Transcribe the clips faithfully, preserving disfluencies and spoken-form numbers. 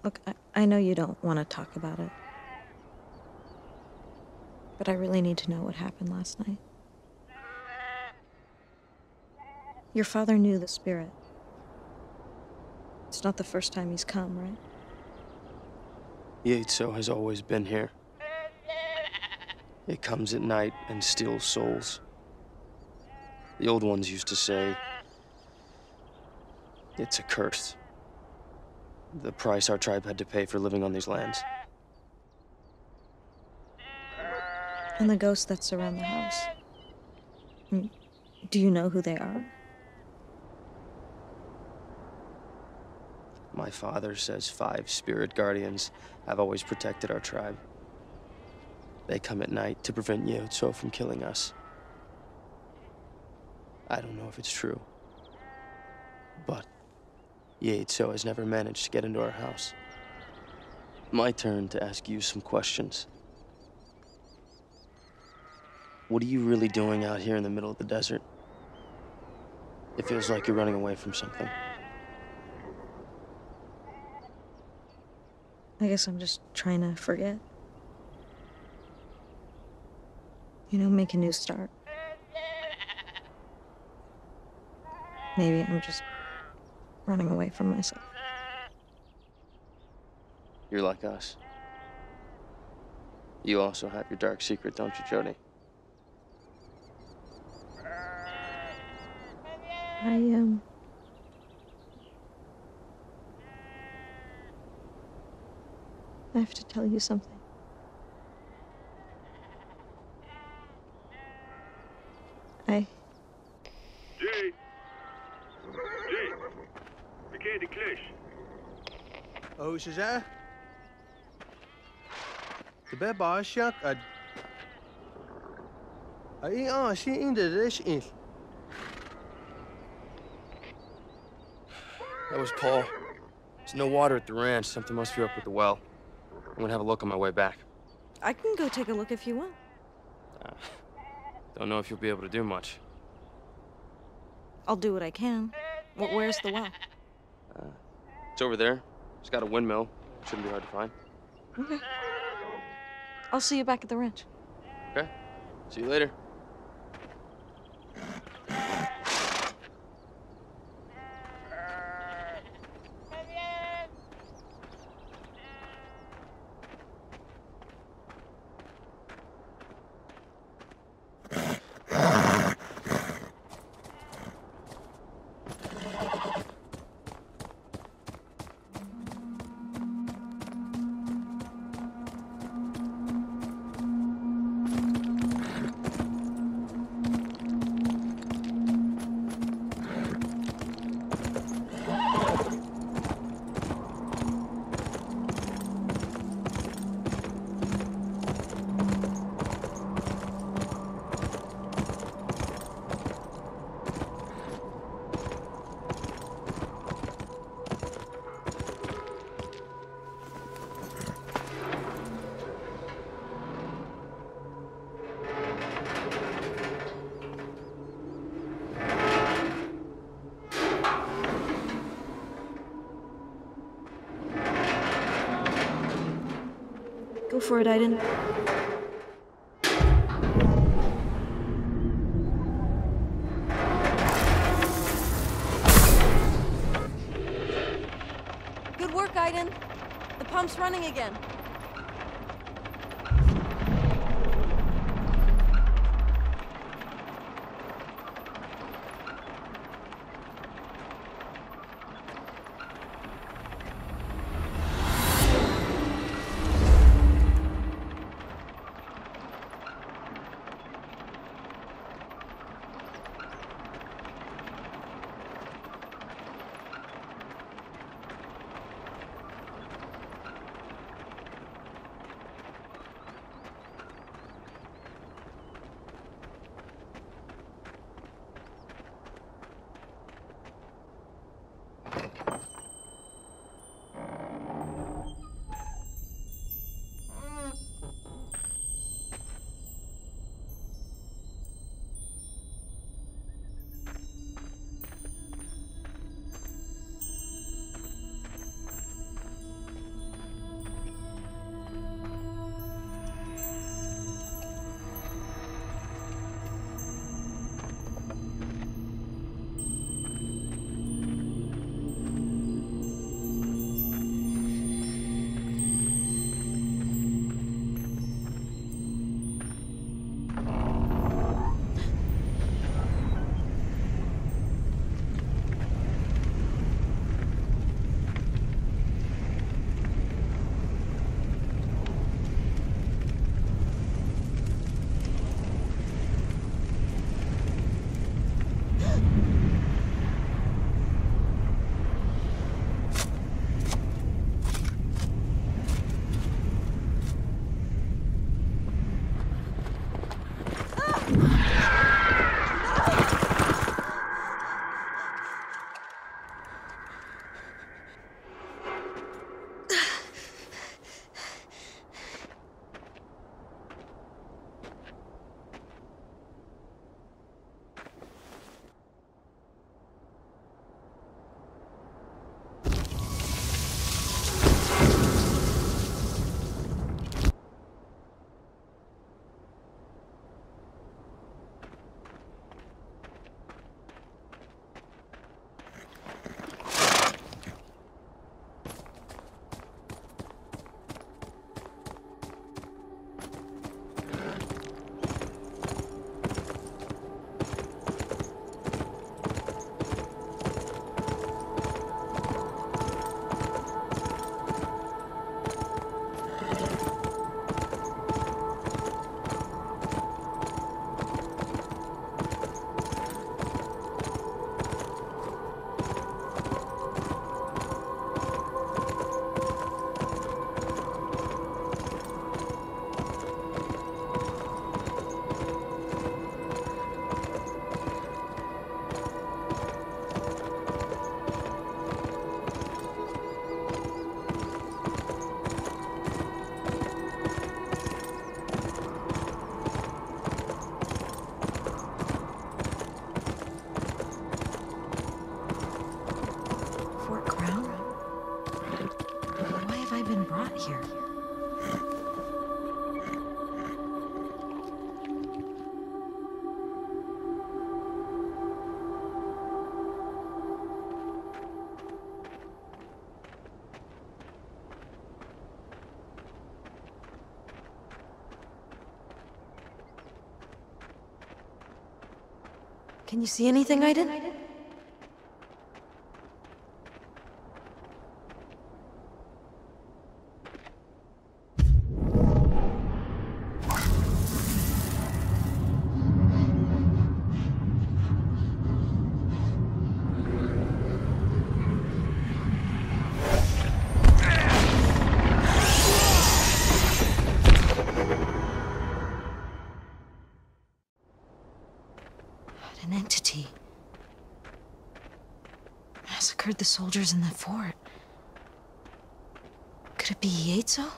Look, I, I know you don't want to talk about it, but I really need to know what happened last night. Your father knew the spirit. It's not the first time he's come, right? Yaitso has always been here. It comes at night and steals souls. The old ones used to say, it's a curse. The price our tribe had to pay for living on these lands. And the ghosts that surround the house. Mm, do you know who they are? My father says five spirit guardians have always protected our tribe. They come at night to prevent Yaitso from killing us. I don't know if it's true, but Yaitso has never managed to get into our house. My turn to ask you some questions. What are you really doing out here in the middle of the desert? It feels like you're running away from something. I guess I'm just trying to forget. You know, make a new start. Maybe I'm just running away from myself. You're like us. You also have your dark secret, don't you, Jody? I, um... I have to tell you something. I... Jay! Jay! Verkeer de klus. Oh, ze zei? De beba shak ad. Ai ah, she in the dish in. That was Paul. There's no water at the ranch. Something must be up with the well. I'm gonna have a look on my way back. I can go take a look if you want. Uh, don't know if you'll be able to do much. I'll do what I can. Well, where's the well? Uh, it's over there. It's got a windmill. Shouldn't be hard to find. Okay. I'll see you back at the ranch. Okay. See you later. Go for it, Aiden. Good work, Aiden. The pump's running again. Can you see anything, Aiden? An entity massacred the soldiers in the fort. Could it be Yatezo?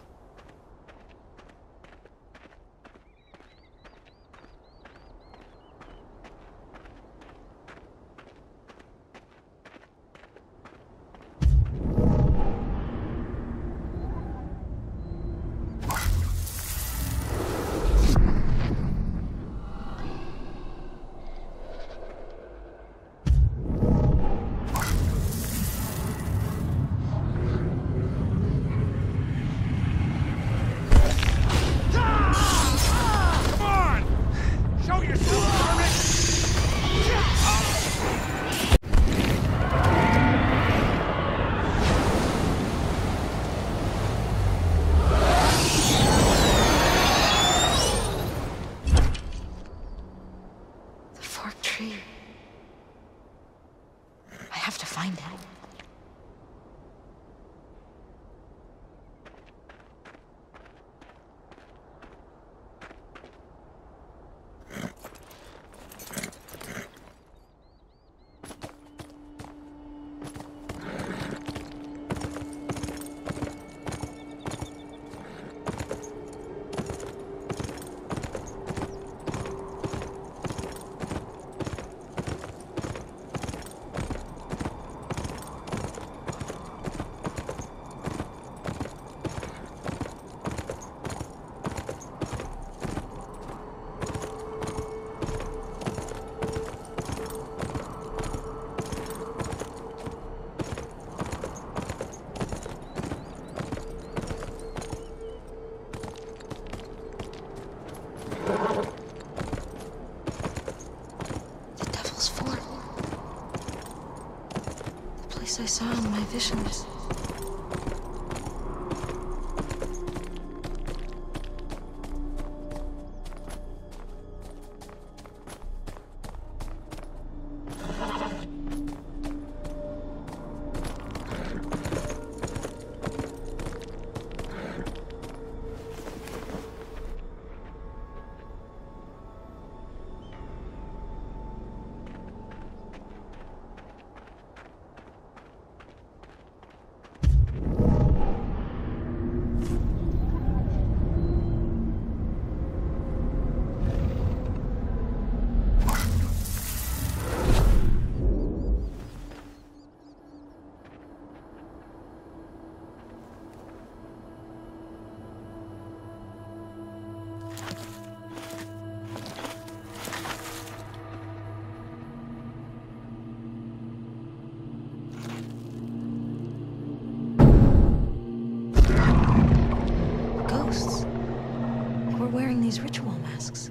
I have to find it. I saw in my visions. Ghosts. They were wearing these ritual masks.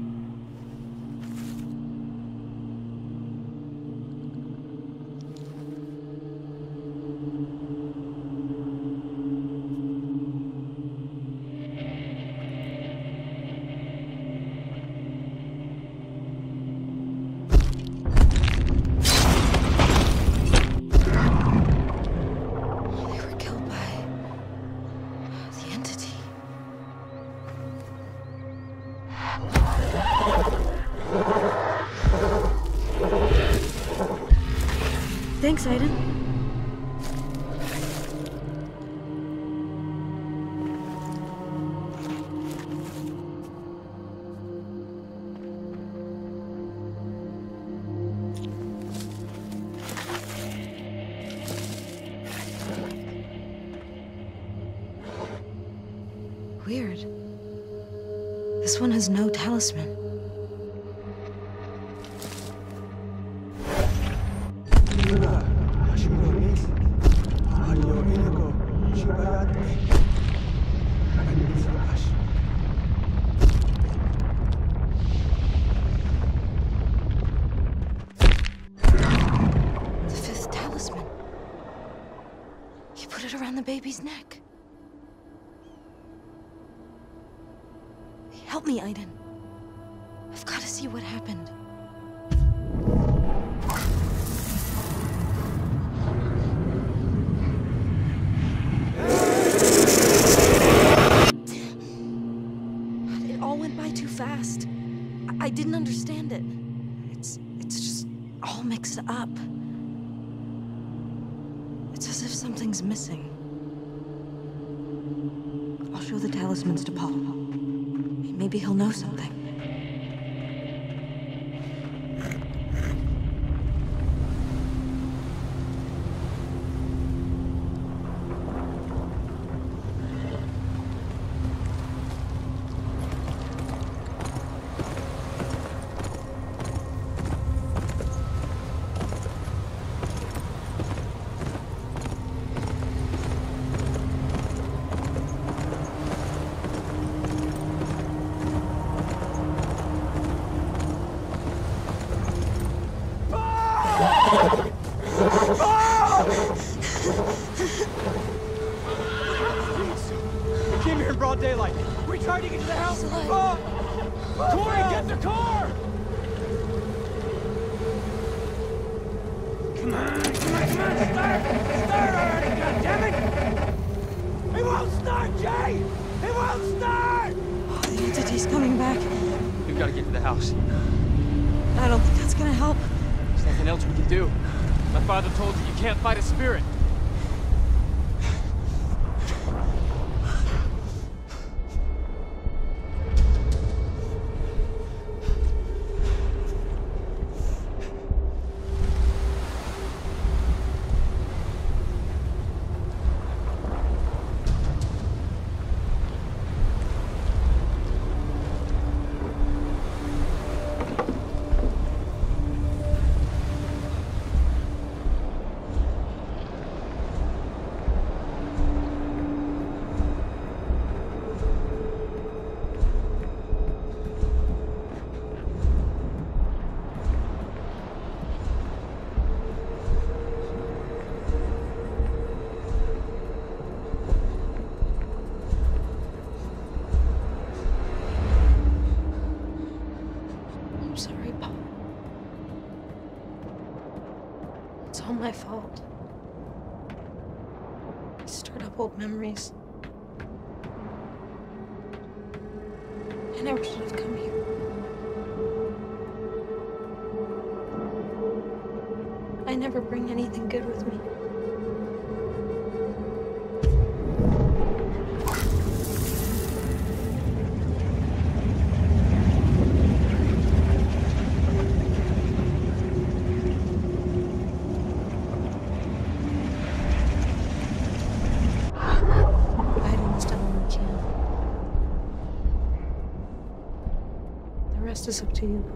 Thanks, Aiden. Weird. This one has no talisman. it around the baby's neck. Help me, Aiden. I've got to see what happened. It all went by too fast. I, I didn't understand it. It's, it's just all mixed up. It's as if something's missing. I'll show the talismans to Paul. Maybe he'll know something. Came here in broad daylight. We tried to get to the house. Oh! Corey, get the car! Come on, come on, come on, start! Start already, goddammit! He won't start, Jay! He won't start! Oh, the entity's coming back. We've got to get to the house. I don't think that's gonna help. There's nothing else we can do. My father told you you can't fight a spirit. I'm sorry, Paul. It's all my fault. I stirred up old memories. I never should have come here. I never bring anything good with me. The rest is up to you.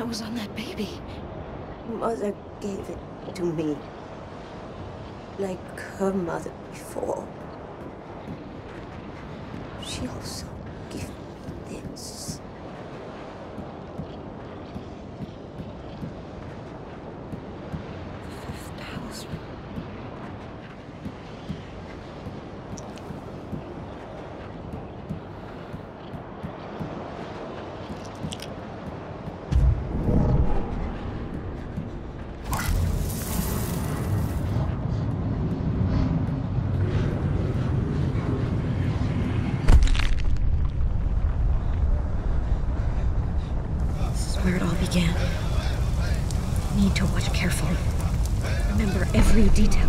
What was on that baby? Mother gave it to me. Like her mother before. She also gave me this. The talisman. Where it all began. I need to watch carefully. Remember every detail.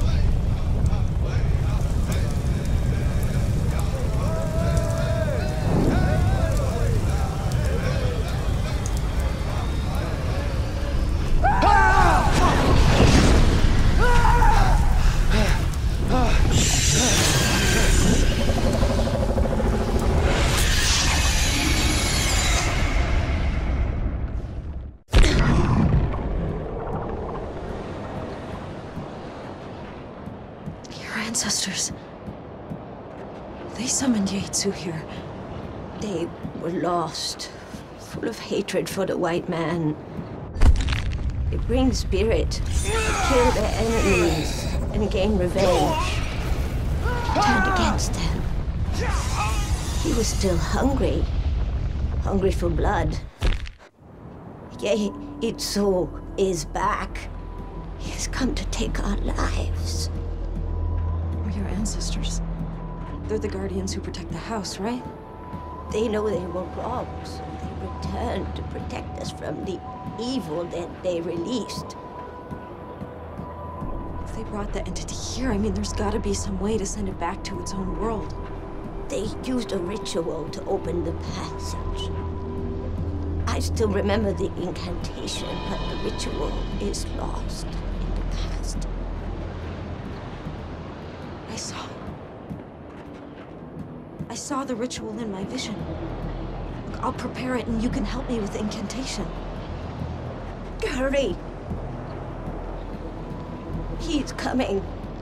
Ancestors. They summoned Yaitsu here. They were lost, full of hatred for the white man. They bring spirit, kill their enemies, and gain revenge. He turned against them. He was still hungry, hungry for blood. Yaitsu is back. He has come to take our lives. We're your ancestors. They're the guardians who protect the house, right? They know they were robbed, so they returned to protect us from the evil that they released. If they brought the entity here, I mean, there's gotta be some way to send it back to its own world. They used a ritual to open the passage. I still remember the incantation, but the ritual is lost in the past. I saw... I saw the ritual in my vision. Look, I'll prepare it and you can help me with the incantation. Hurry! He's coming.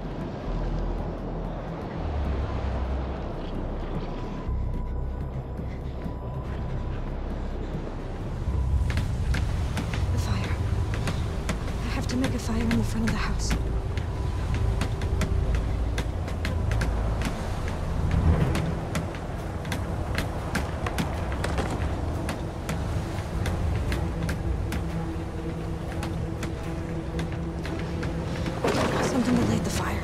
The fire. I have to make a fire in the front of the house. Something to light the fire.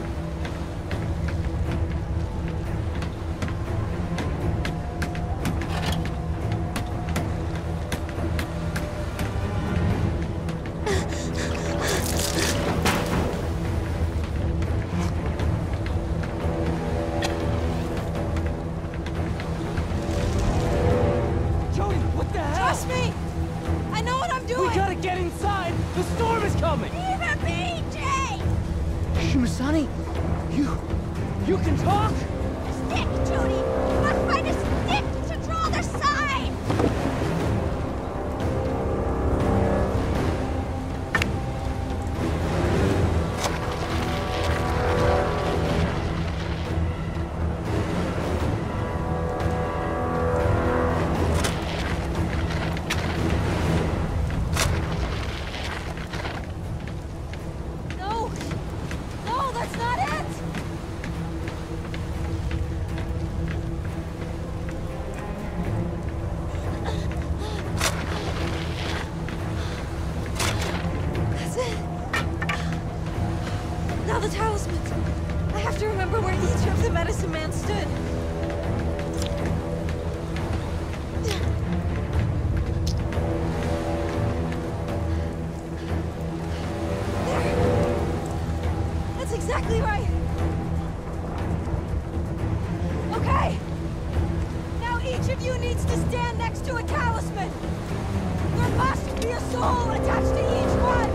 Jody, what the hell? Trust me! I know what I'm doing! We gotta get inside! The storm is coming! Leave me, Jay! Shimasani, you... you can talk? Stick, Jody! Let's find a stick to draw the sign! No! No, that's not it! That's it. Now the talismans. I have to remember where each of the medicine man stood. That's exactly right. Okay. Now each of you needs to stand next to a talisman. There must be a soul attached to each one.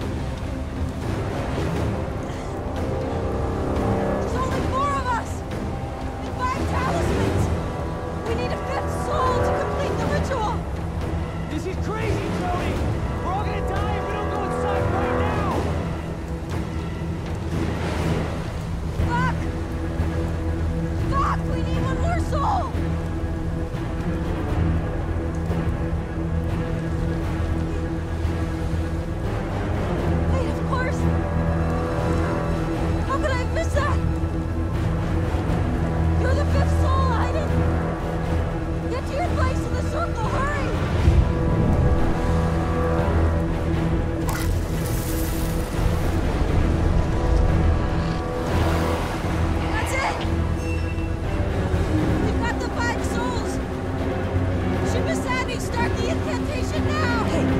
There's only four of us. crazy, Jody! We're all gonna die if we don't go inside right now! Fuck! Fuck! We need one more soul! Wait, of course! How could I have missed that? You're the fifth soul, Aiden! Get to your place in the circle, hurry! That's it! We've got the five souls! Ship Savvy, start the incantation now!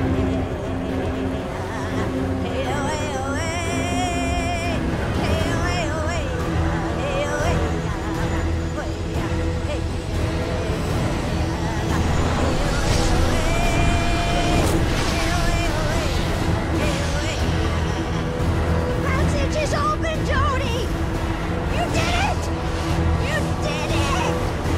Passage is open, Jody! You did it! You did it!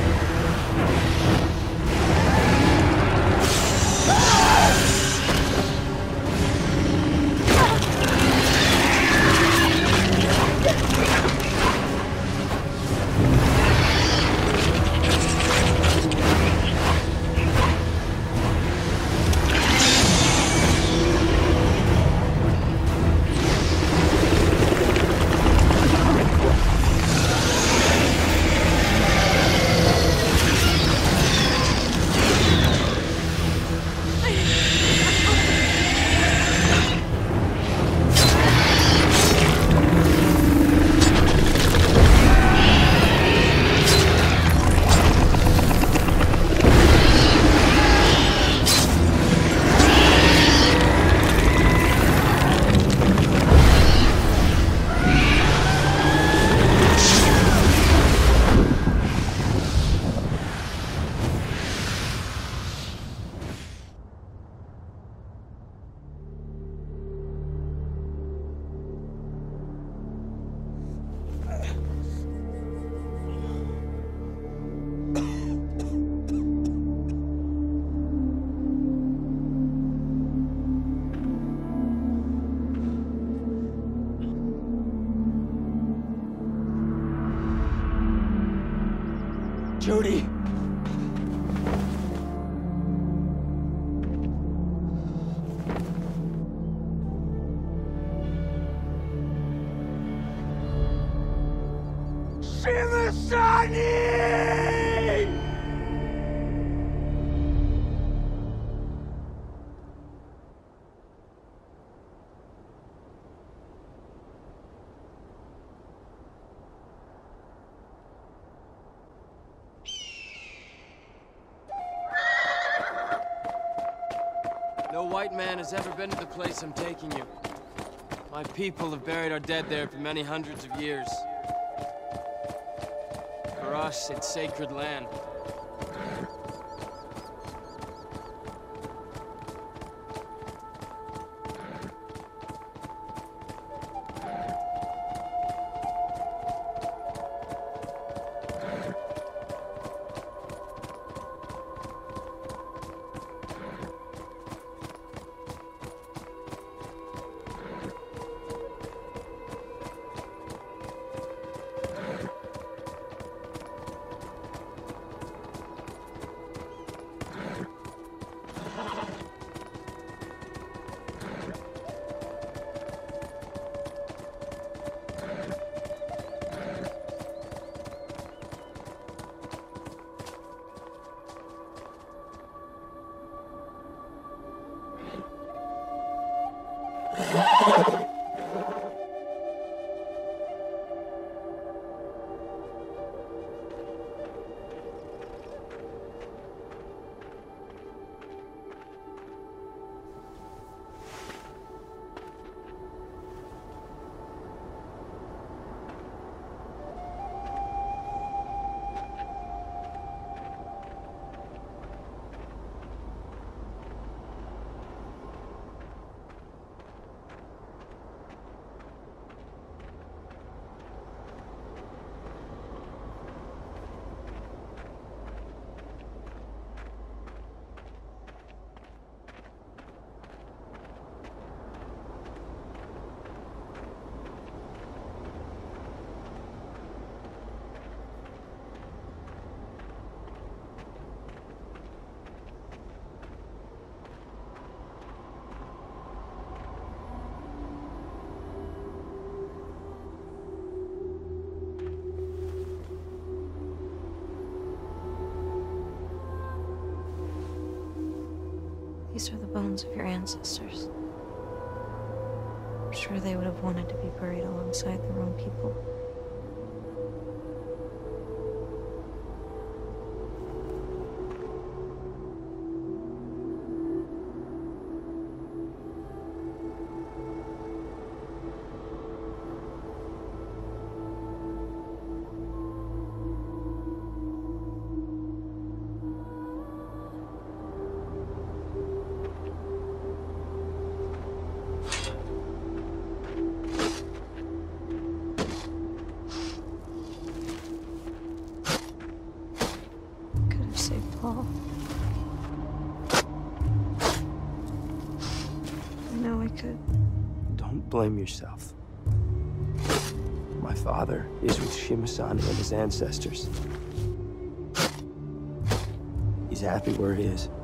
Jody! Shimasani! No white man has ever been to the place I'm taking you. My people have buried our dead there for many hundreds of years. For us, it's sacred land. These are the bones of your ancestors. I'm sure they would have wanted to be buried alongside their own people. Paul. I know I could. Don't blame yourself. My father is with Shima-san and his ancestors. He's happy where he is.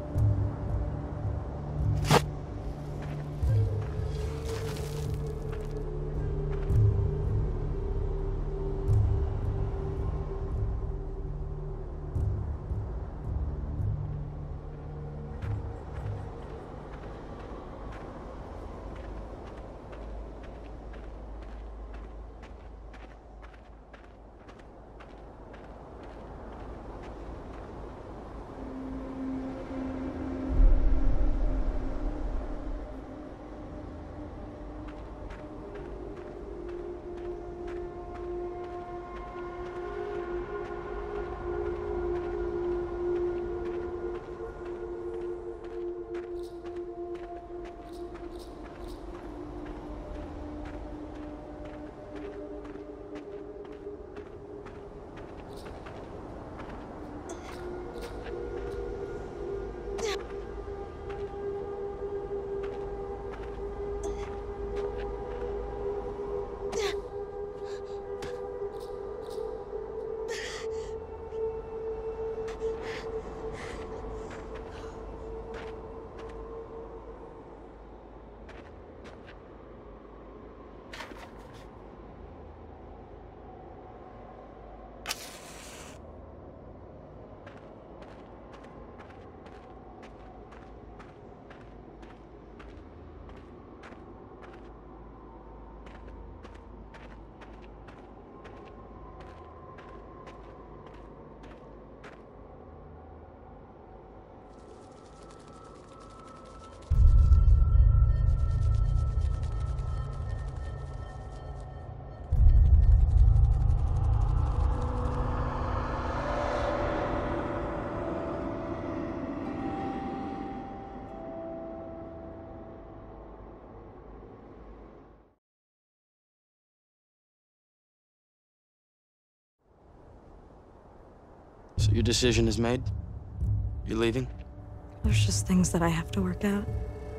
So your decision is made? You're leaving? There's just things that I have to work out.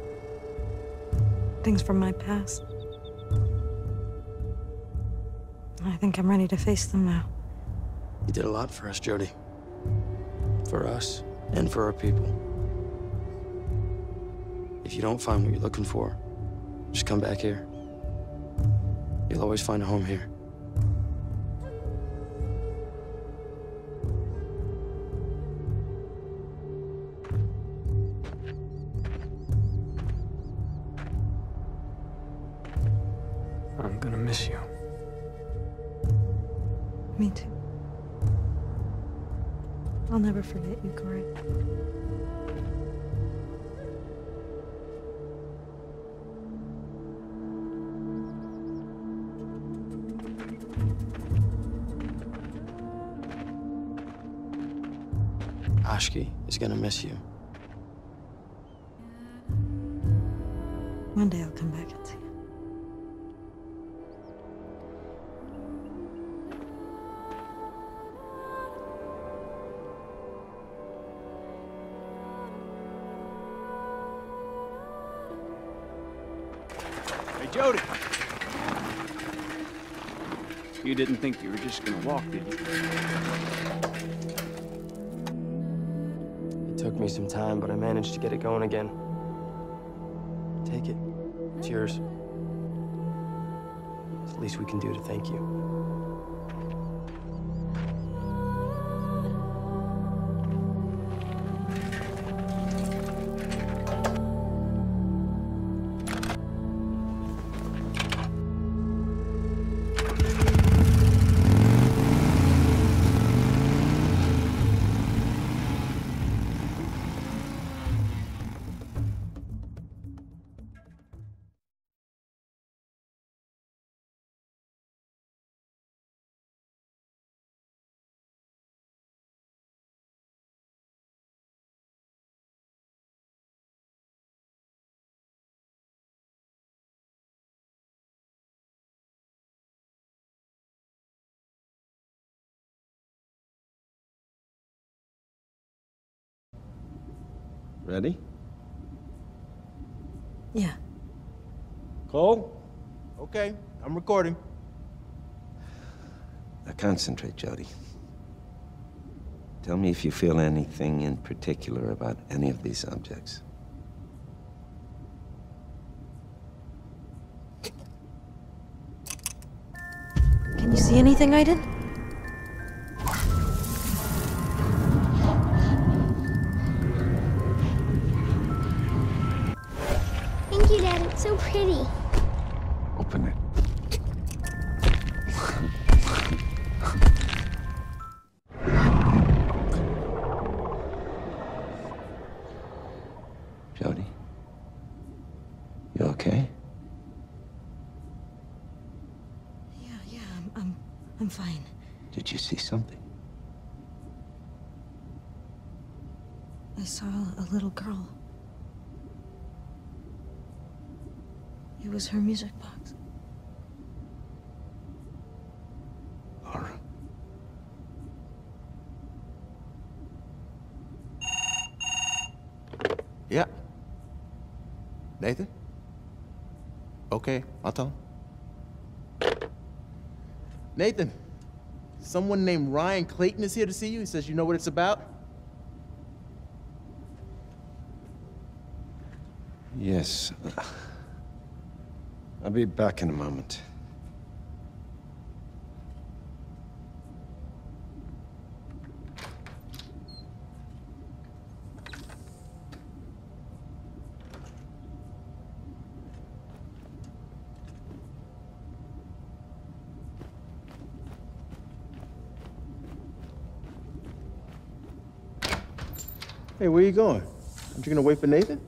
Things from my past. I think I'm ready to face them now. You did a lot for us, Jodie. For us, and for our people. If you don't find what you're looking for, just come back here. You'll always find a home here. I'm gonna miss you. Me too. I'll never forget you, Corey. Ashki is gonna miss you. One day I'll come back and see you. Hey, Jodie! You didn't think you were just gonna walk, did you? It took me some time, but I managed to get it going again. Take it. It's yours. It's the least we can do to thank you. Ready? Yeah. Cole? Okay, I'm recording. Now concentrate, Jody. Tell me if you feel anything in particular about any of these objects. Can you see anything, Aiden? Thank you, Dad. It's so pretty. Open it. Jody? You okay? Yeah, yeah, I'm, I'm, I'm fine. Did you see something? I saw a little girl. It was her music box. Laura? Yeah. Nathan? Okay, I'll tell him. Nathan, someone named Ryan Clayton is here to see you. He says you know what it's about? Yes. I'll be back in a moment. Hey, where you going? Aren't you gonna wait for Nathan?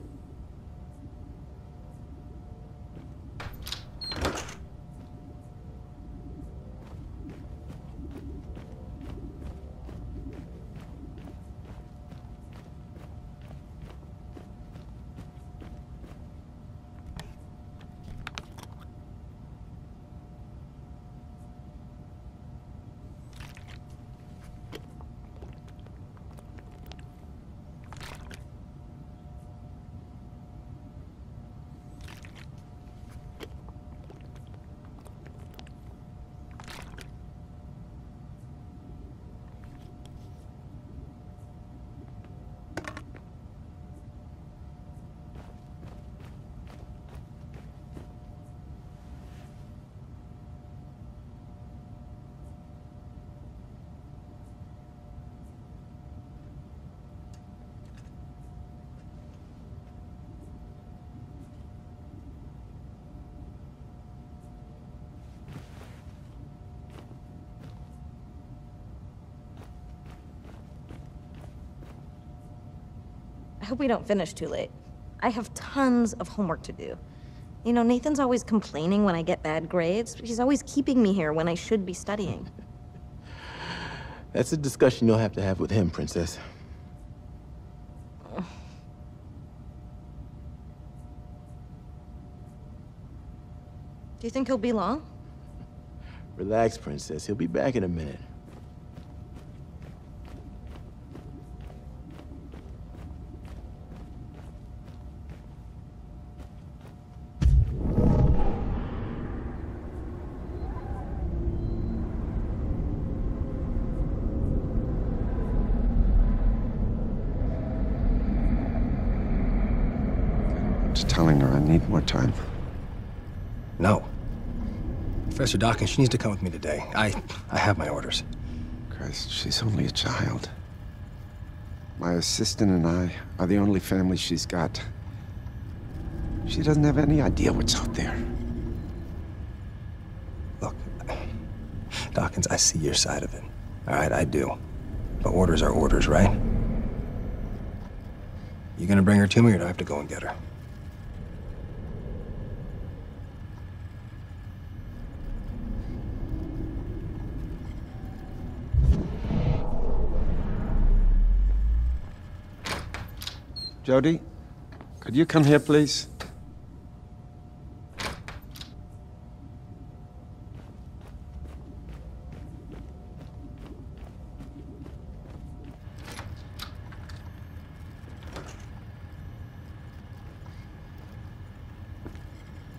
I hope we don't finish too late. I have tons of homework to do. You know, Nathan's always complaining when I get bad grades, but he's always keeping me here when I should be studying. That's a discussion you'll have to have with him, Princess. Do you think he'll be long? Relax, Princess. He'll be back in a minute. Telling her I need more time. No. Professor Dawkins, she needs to come with me today. I I have my orders. Christ, she's only a child. My assistant and I are the only family she's got. She doesn't have any idea what's out there. Look, Dawkins, I see your side of it. All right, I do. But orders are orders, right? You gonna bring her to me, or do I have to go and get her? Jody, could you come here, please?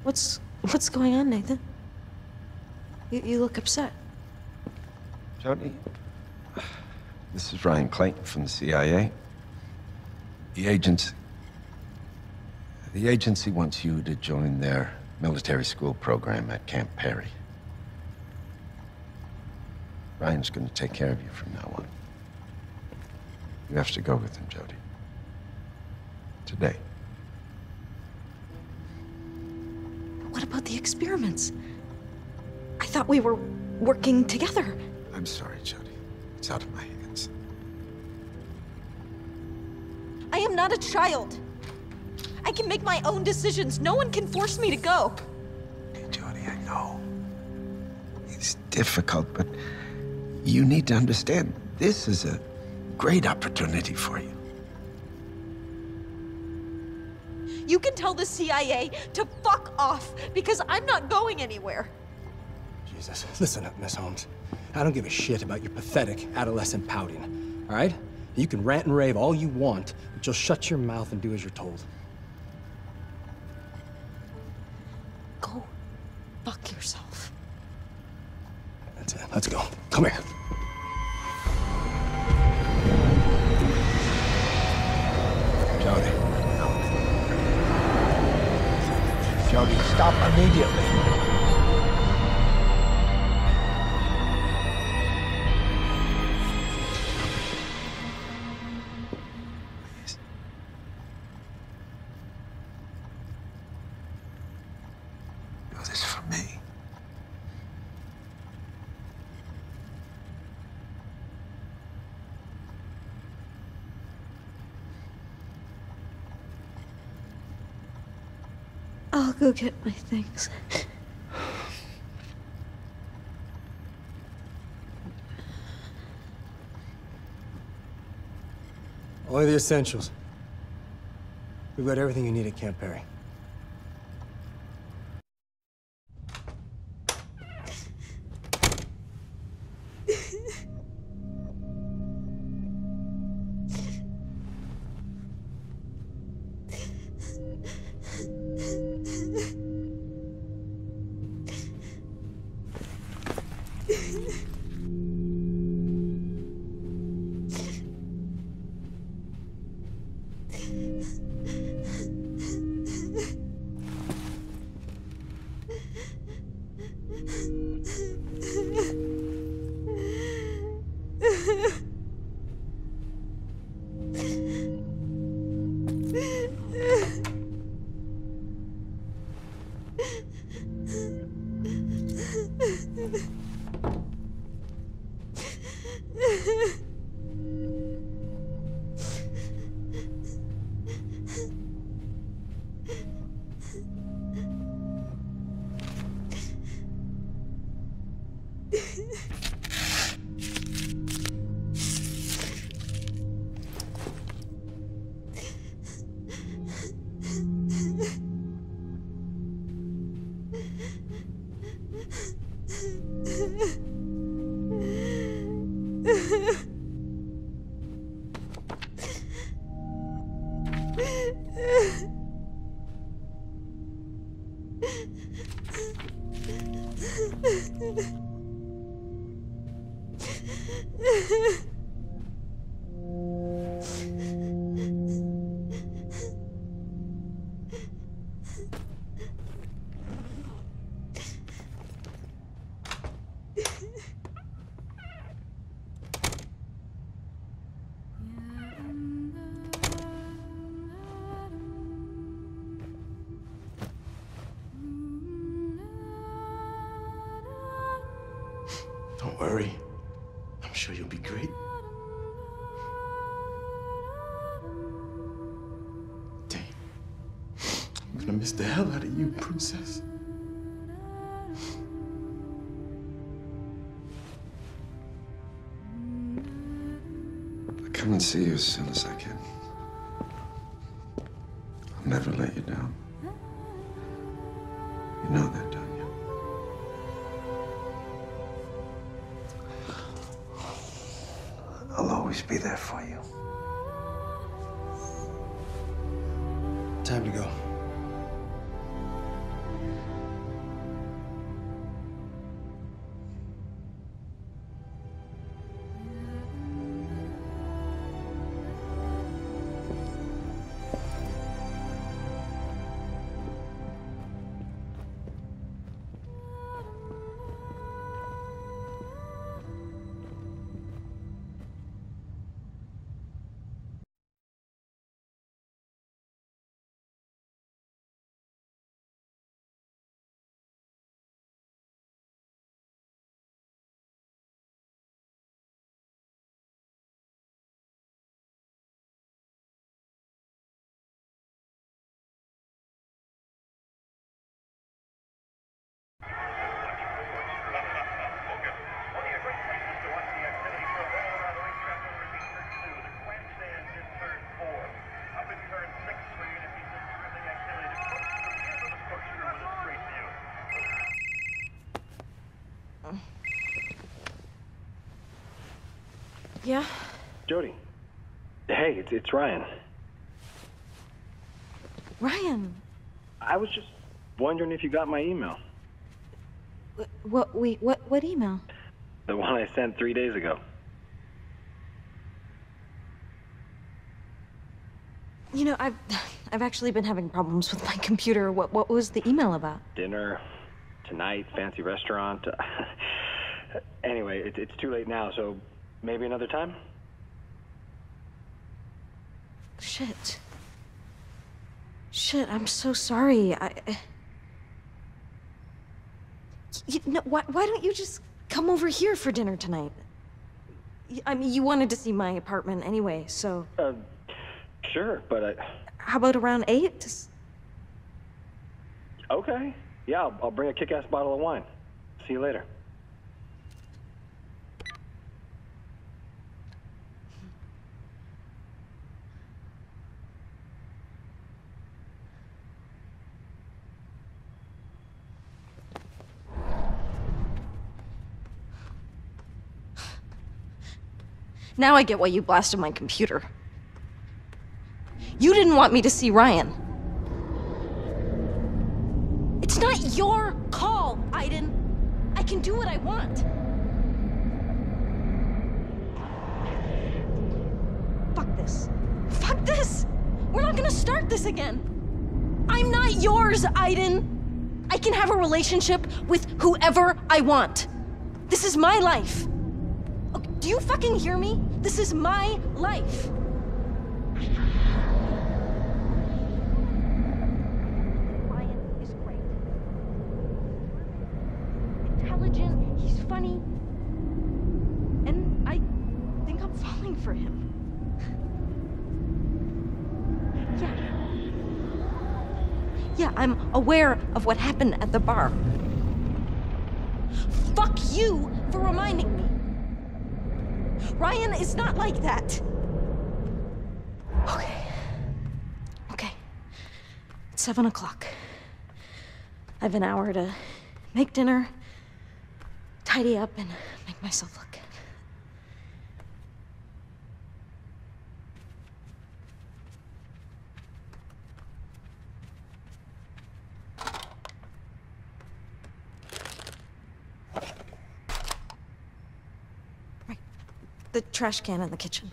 What's what's going on, Nathan? You, you look upset. Jody, this is Ryan Clayton from the C I A. The agency... The agency wants you to join their military school program at Camp Perry. Ryan's gonna take care of you from now on. You have to go with him, Jody. Today. What about the experiments? I thought we were working together. I'm sorry, Jody. It's out of my hands. I am not a child. I can make my own decisions. No one can force me to go. Okay, Jody, I know. It's difficult, but you need to understand, this is a great opportunity for you. You can tell the C I A to fuck off, because I'm not going anywhere. Jesus, listen up, Miss Holmes. I don't give a shit about your pathetic adolescent pouting, all right? You can rant and rave all you want, but you'll shut your mouth and do as you're told. Go fuck yourself. That's it. Let's go. Come here. Jody. Jody, stop immediately. Do this for me. I'll go get my things. Only the essentials. We've got everything you need at Camp Perry. Don't worry. I'm sure you'll be great. Dang. I'm gonna miss the hell out of you, princess. I'll come and see you as soon as I can. I'll never let you down. You know that, don't you? I'll always be there for you. Time to go. Yeah? Jody. Hey, it's, it's Ryan. Ryan! I was just wondering if you got my email. What, what, wait, what, what email? The one I sent three days ago. You know, I've, I've actually been having problems with my computer. What, what was the email about? Dinner, tonight, fancy restaurant. Anyway, it, it's too late now, so maybe another time? Shit. Shit, I'm so sorry. I... You know, why, why don't you just come over here for dinner tonight? I mean, you wanted to see my apartment anyway, so... Uh, sure, but I... How about around eight? Okay. Yeah, I'll, I'll bring a kick-ass bottle of wine. See you later. Now I get why you blasted my computer. You didn't want me to see Ryan. It's not your call, Aiden. I can do what I want. Fuck this. Fuck this! We're not gonna start this again. I'm not yours, Aiden. I can have a relationship with whoever I want. This is my life. Okay, do you fucking hear me? This is my life. Ryan is great. Intelligent, he's funny. And I think I'm falling for him. Yeah. Yeah, I'm aware of what happened at the bar. Fuck you for reminding me. Ryan is not like that. Okay. Okay. It's seven o'clock. I have an hour to make dinner, tidy up, and make myself look good. The trash can in the kitchen.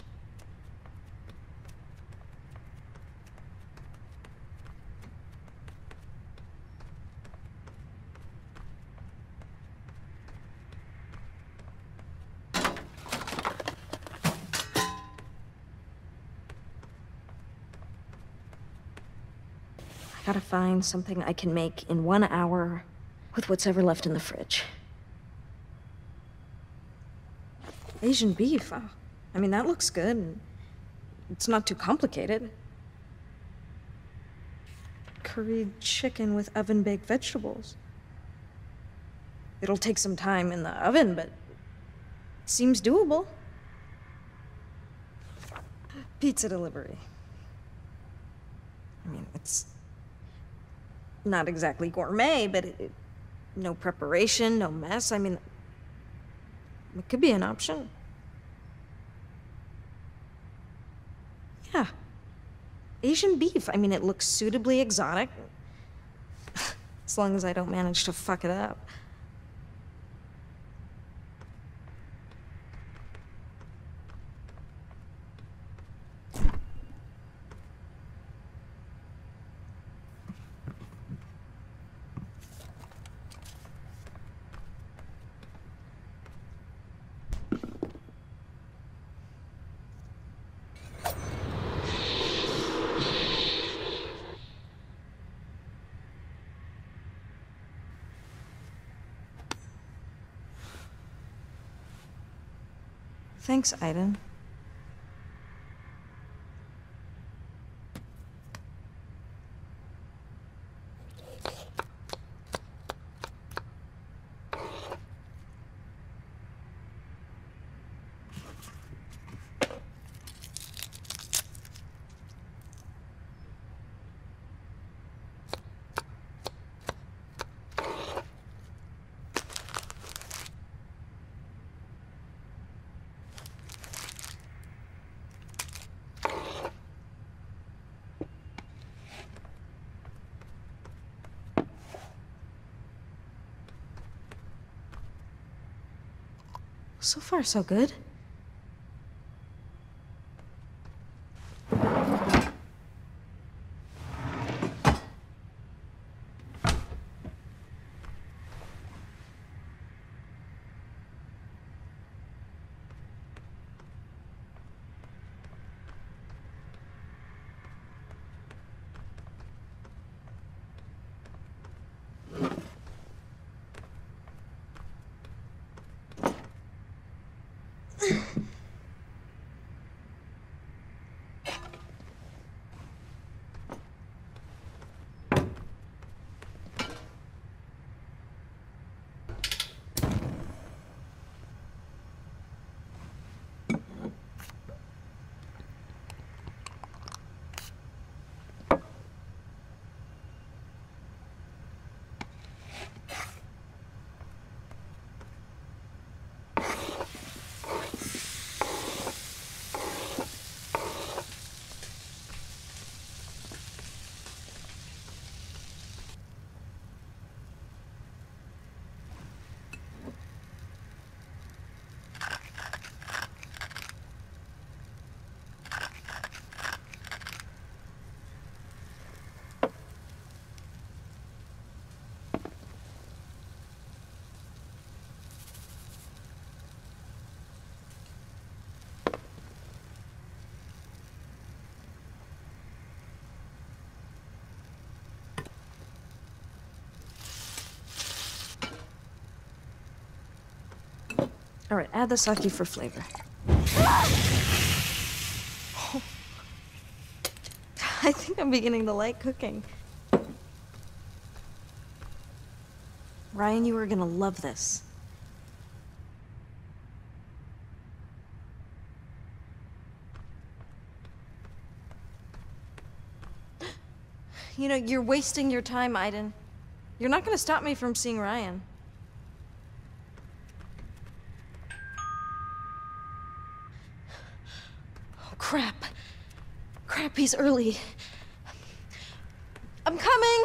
I gotta find something I can make in one hour with what's ever left in the fridge. Asian beef. Oh, I mean, that looks good. It's not too complicated. Curried chicken with oven-baked vegetables. It'll take some time in the oven, but it seems doable. Pizza delivery. I mean, it's not exactly gourmet, but it, it, no preparation, no mess. I mean, it could be an option. Yeah. Asian beef. I mean, it looks suitably exotic. As long as I don't manage to fuck it up. Thanks, Aiden. So far, so good. All right, add the sake for flavor. Oh. I think I'm beginning to like cooking. Ryan, you are gonna love this. You know, you're wasting your time, Aiden. You're not gonna stop me from seeing Ryan. Oh, crap. Crap, he's early. I'm coming!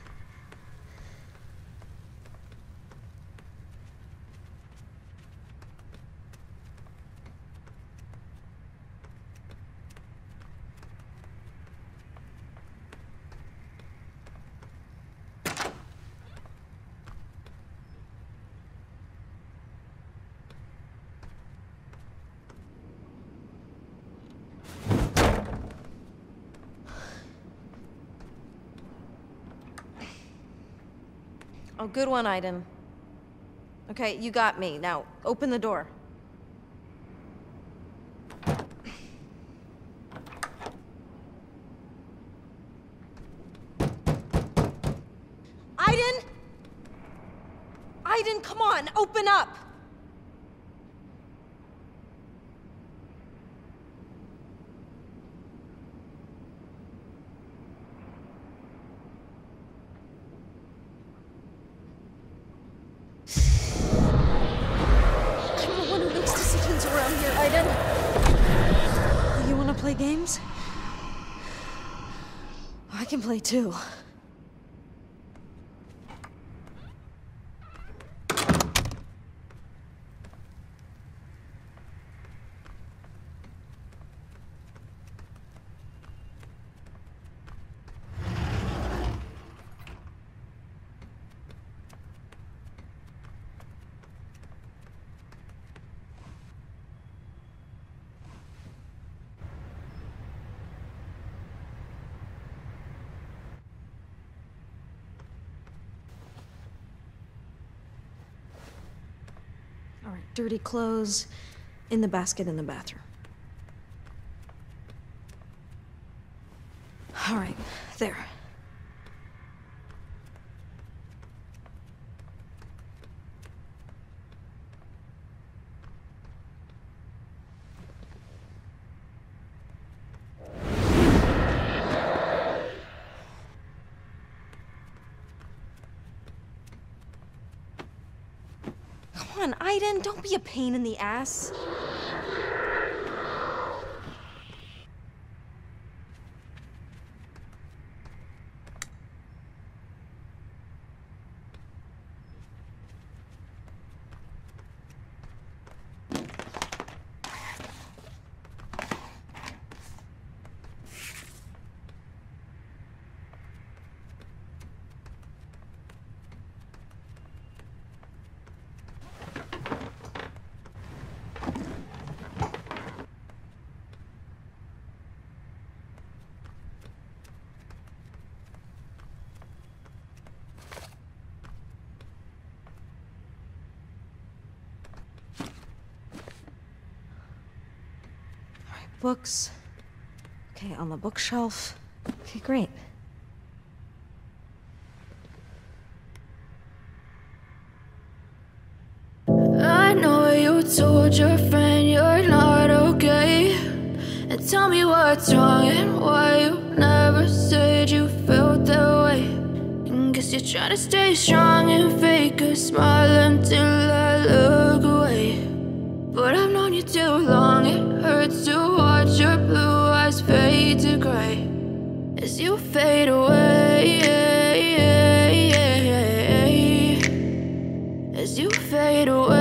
Oh, good one, Aiden. Okay, you got me. Now, open the door. Aiden! Aiden, come on, open up! Around here, Aiden. You wanna play games? I can play too. All right, dirty clothes in the basket in the bathroom. All right, there. Come on, Aiden, don't be a pain in the ass. Books. Okay, on the bookshelf. Okay, great. I know you told your friend you're not okay, and tell me what's wrong and why you never said you felt that way. And guess you're trying to stay strong and fake a smile until I look away. But I've known you too long, it hurts to watch your blue eyes fade to gray as you fade away, as you fade away.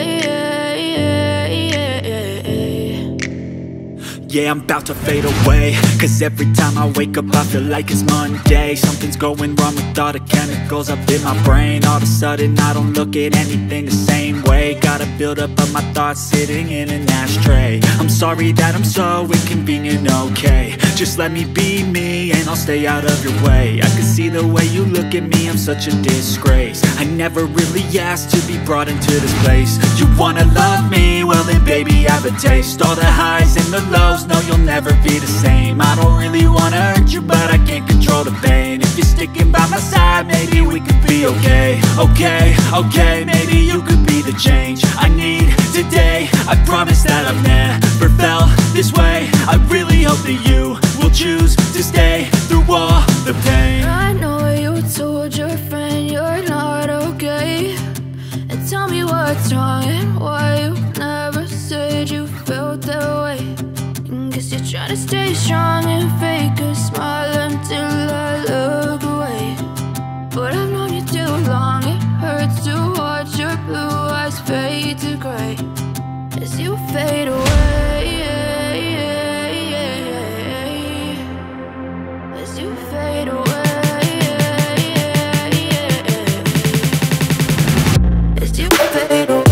Yeah, I'm about to fade away, cause every time I wake up I feel like it's Monday. Something's going wrong with all the chemicals up in my brain. All of a sudden I don't look at anything the same way. Gotta build up of my thoughts sitting in an ashtray. I'm sorry that I'm so inconvenient, okay. Just let me be me and I'll stay out of your way. I can see the way you look at me, I'm such a disgrace. I never really asked to be brought into this place. You wanna love me? Well then baby have a taste. All the highs and the lows, no, you'll never be the same. I don't really wanna hurt you, but I can't control the pain. If you're sticking by my side, maybe we could be okay. Okay, okay, maybe you could be the change I need today. I promise that I've never felt this way. I really hope that you will choose to stay through all the pain. I know you told your friend you're not okay, and tell me what's wrong and why you never said you felt that way. Guess you're trying to stay strong and fake a smile until I look away. But I've known you too long, it hurts to watch your blue eyes fade to gray as you fade away, as you fade away, as you fade away.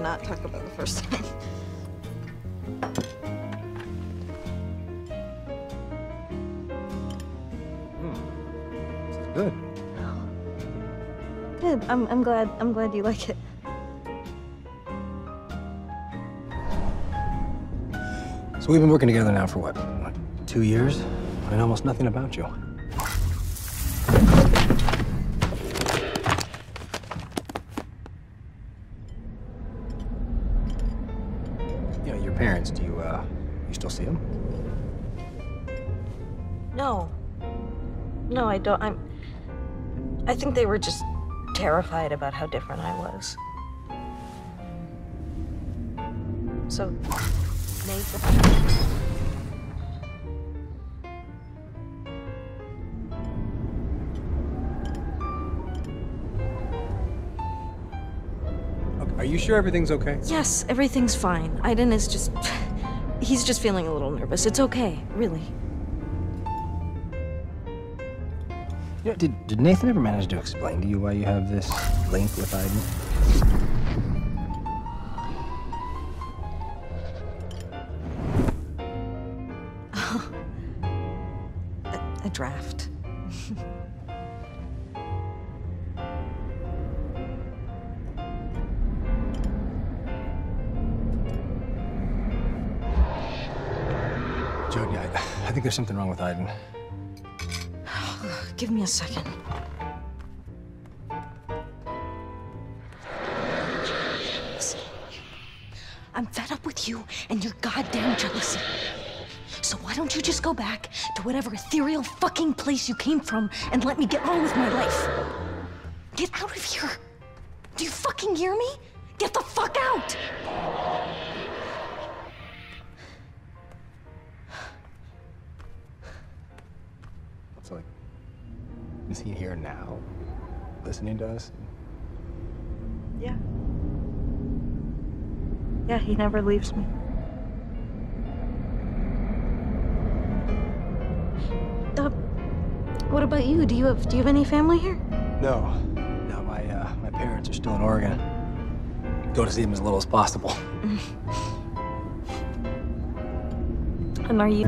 not talk about the first time. Hmm. This is good. Good. I'm I'm glad I'm glad you like it. So we've been working together now for what? What, two years? I know almost nothing about you. You know, your parents, do you, uh, you still see them? No. No, I don't. I'm. I think they were just terrified about how different I was. So, Nathan. Are you sure everything's okay? Yes, everything's fine. Aiden is just. He's just feeling a little nervous. It's okay, really. You know, did, did Nathan ever manage to explain to you why you have this link with Aiden? Oh. a, a draft. Jody, I, I think there's something wrong with Aiden. Give me a second. Listen, I'm fed up with you and your goddamn jealousy. So why don't you just go back to whatever ethereal fucking place you came from and let me get on with my life? Get out of here. Do you fucking hear me? Get the fuck out! It's like, is he here now, listening to us? Yeah. Yeah, he never leaves me. Uh, what about you? Do you have do you have any family here? No, no. My uh, my parents are still in Oregon. Go to see them as little as possible. And are you?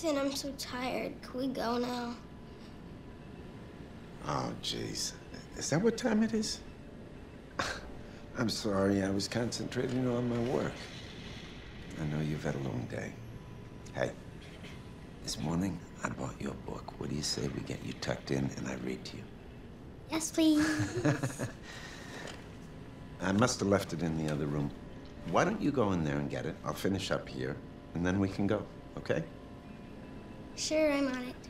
Ethan, I'm so tired. Can we go now? Oh, jeez. Is that what time it is? I'm sorry, I was concentrating on my work. I know you've had a long day. Hey, this morning I bought you a book. What do you say we get you tucked in and I read to you? Yes, please. I must have left it in the other room. Why don't you go in there and get it? I'll finish up here, and then we can go, okay? Sure, I'm on it.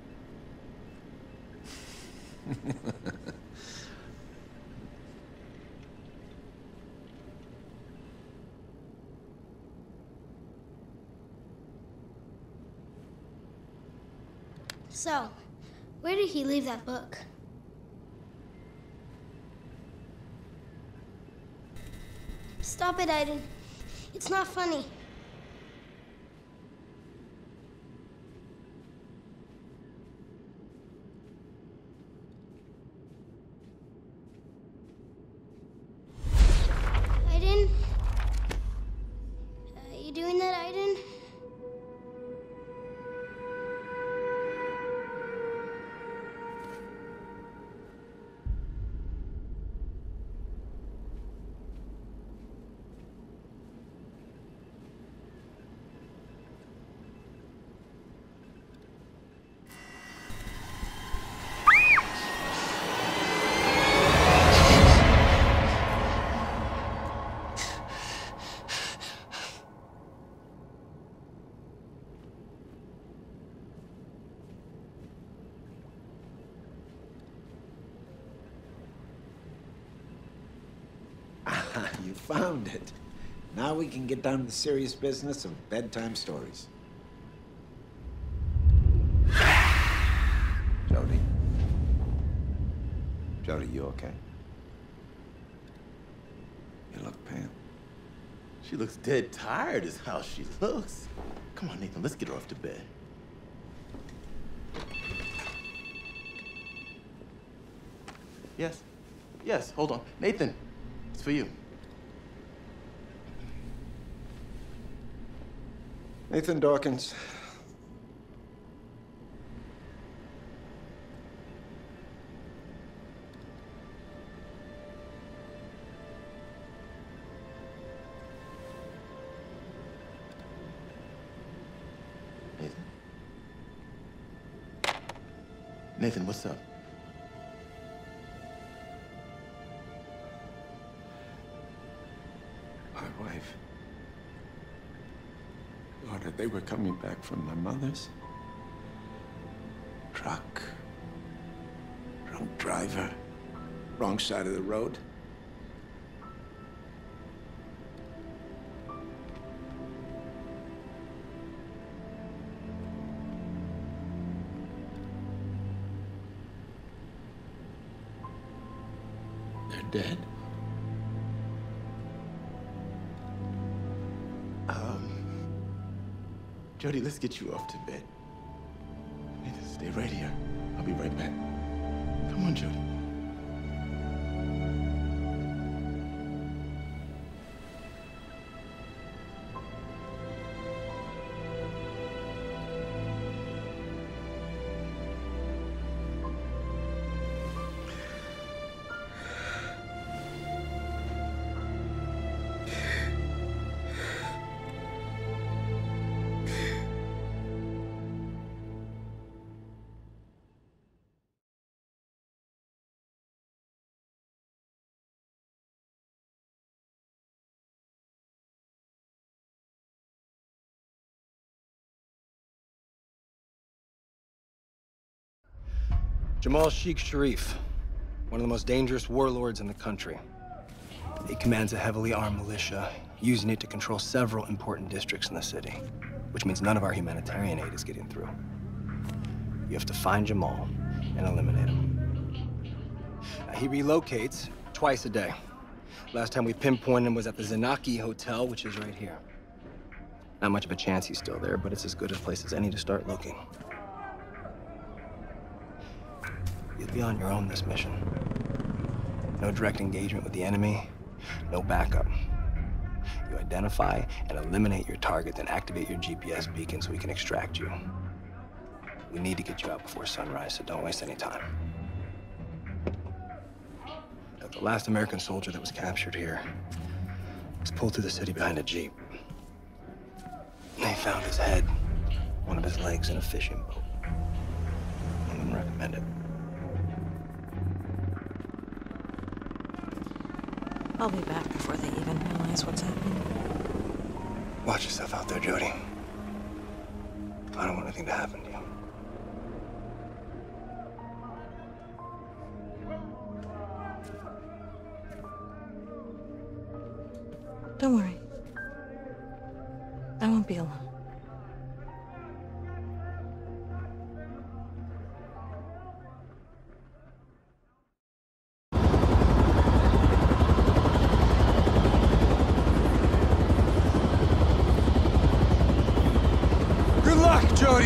So, where did he leave that book? Stop it, Aiden. It's not funny. Aiden? Are you doing that, Aiden? You found it. Now we can get down to the serious business of bedtime stories. Jody? Jody, you okay? You look pale. She looks dead tired is how she looks. Come on, Nathan, let's get her off to bed. Yes. Yes, hold on. Nathan, it's for you. Nathan Dawkins. Nathan? Nathan, what's up? My wife. Daughter, they were coming back from my mother's. Truck. Drunk driver. Wrong side of the road. They're dead. Jody, let's get you off to bed. Nathan, stay right here. I'll be right back. Come on, Jody. Jamal Sheikh Sharif, one of the most dangerous warlords in the country. He commands a heavily armed militia, using it to control several important districts in the city, which means none of our humanitarian aid is getting through. You have to find Jamal and eliminate him. Uh, he relocates twice a day. Last time we pinpointed him was at the Zanaki Hotel, which is right here. Not much of a chance he's still there, but it's as good a place as any to start looking. You'll be on your own this mission. No direct engagement with the enemy, no backup. You identify and eliminate your target, then activate your G P S beacon so we can extract you. We need to get you out before sunrise, so don't waste any time. Now, the last American soldier that was captured here was pulled through the city behind a Jeep. They found his head, one of his legs in a fishing boat. I wouldn't recommend it. I'll be back before they even realize what's happening. Watch yourself out there, Jody. I don't want anything to happen to you. Don't worry. I won't be alone. Good luck, Jody.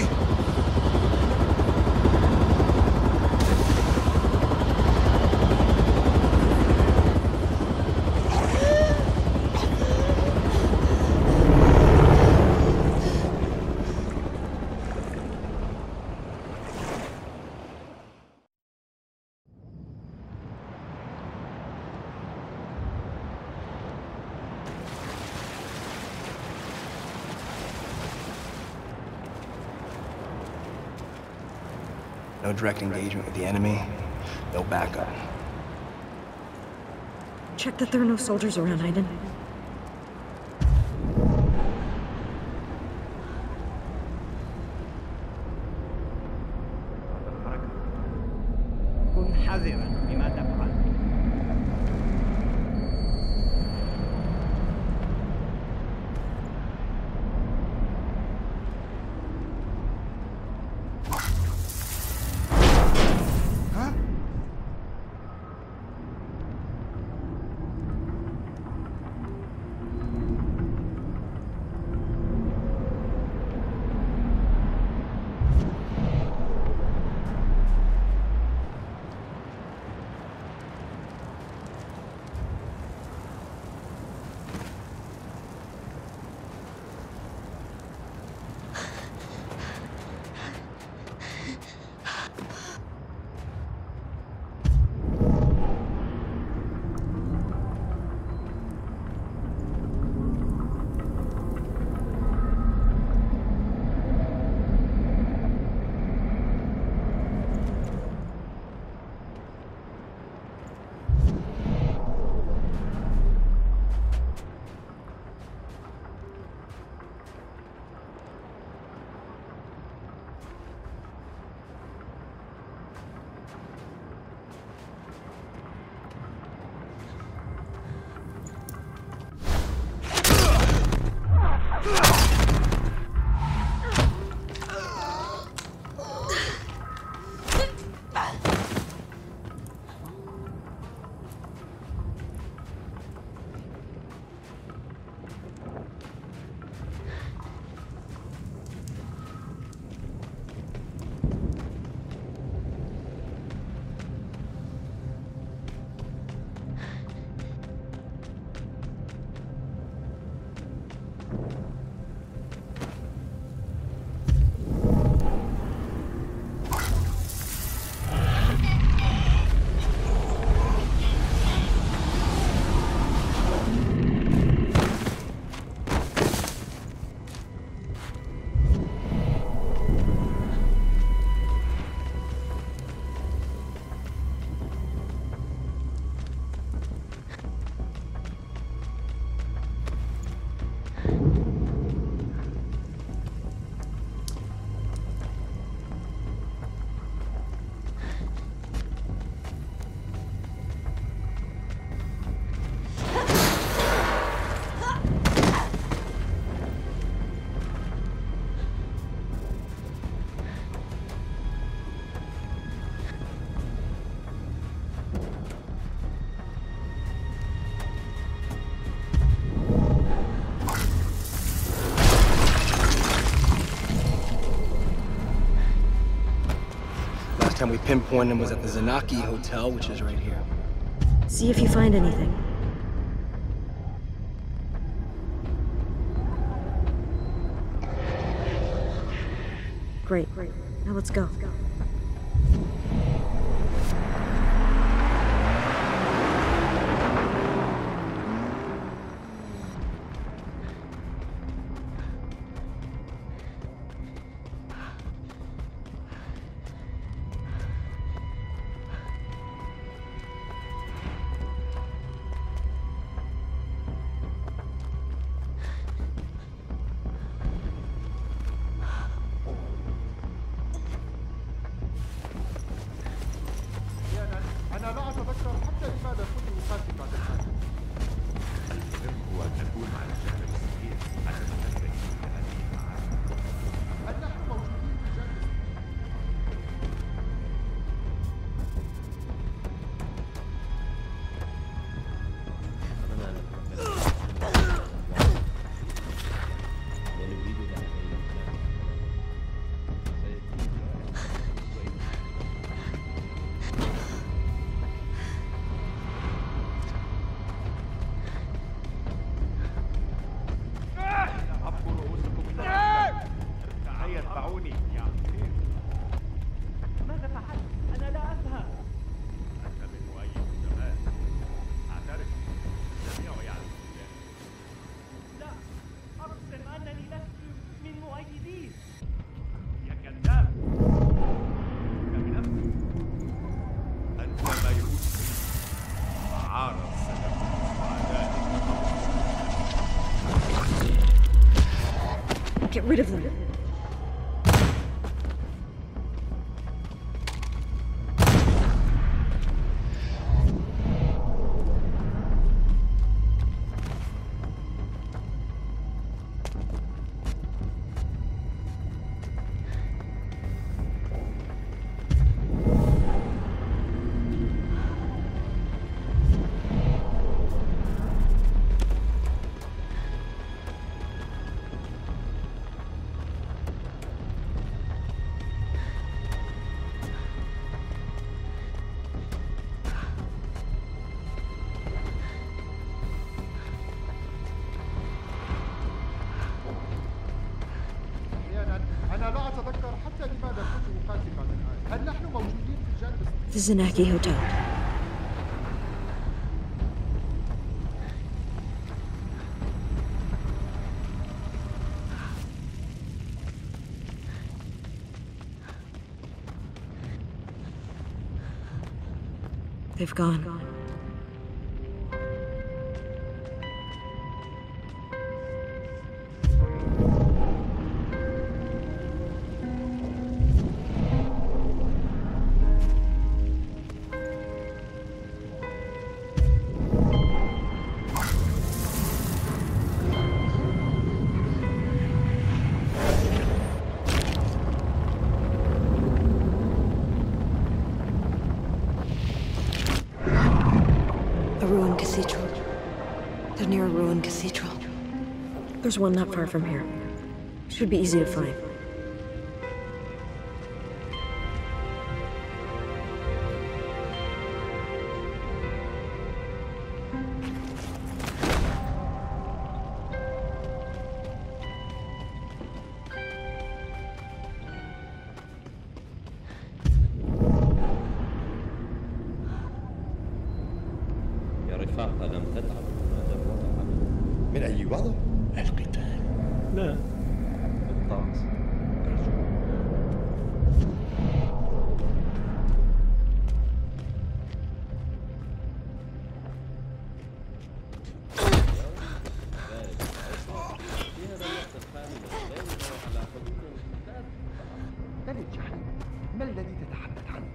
No direct engagement with the enemy, no backup. Check that there are no soldiers around, Aiden. كن حذرا بما تفعل. Time we pinpointed him was at the Zanaki Hotel, which is right here. See if you find anything. Great. Now let's go. Get rid of them. The Zanaki Hotel. They've gone. There's one not far from here. Should be easy to find. يا رفاق ألم تتعب هذا الوضع؟ من أي وضع؟ القتال. لا، الطقس. بل الجحيم، ما الذي تتحدث عنه؟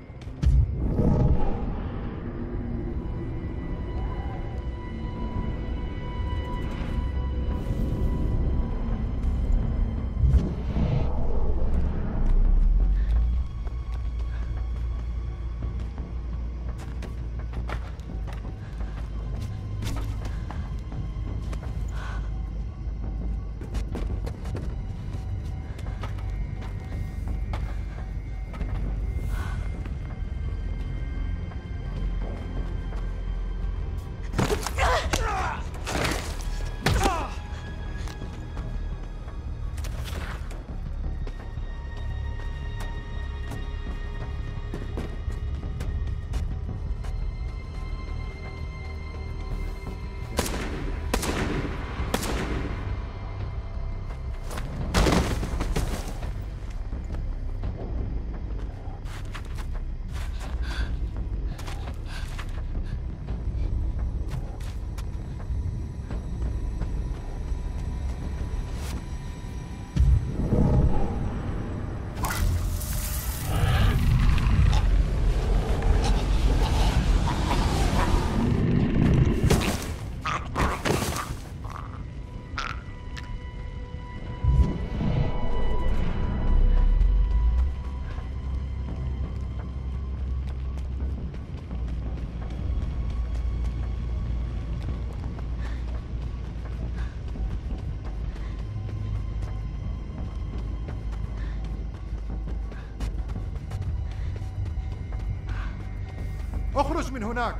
اخرج من هناك.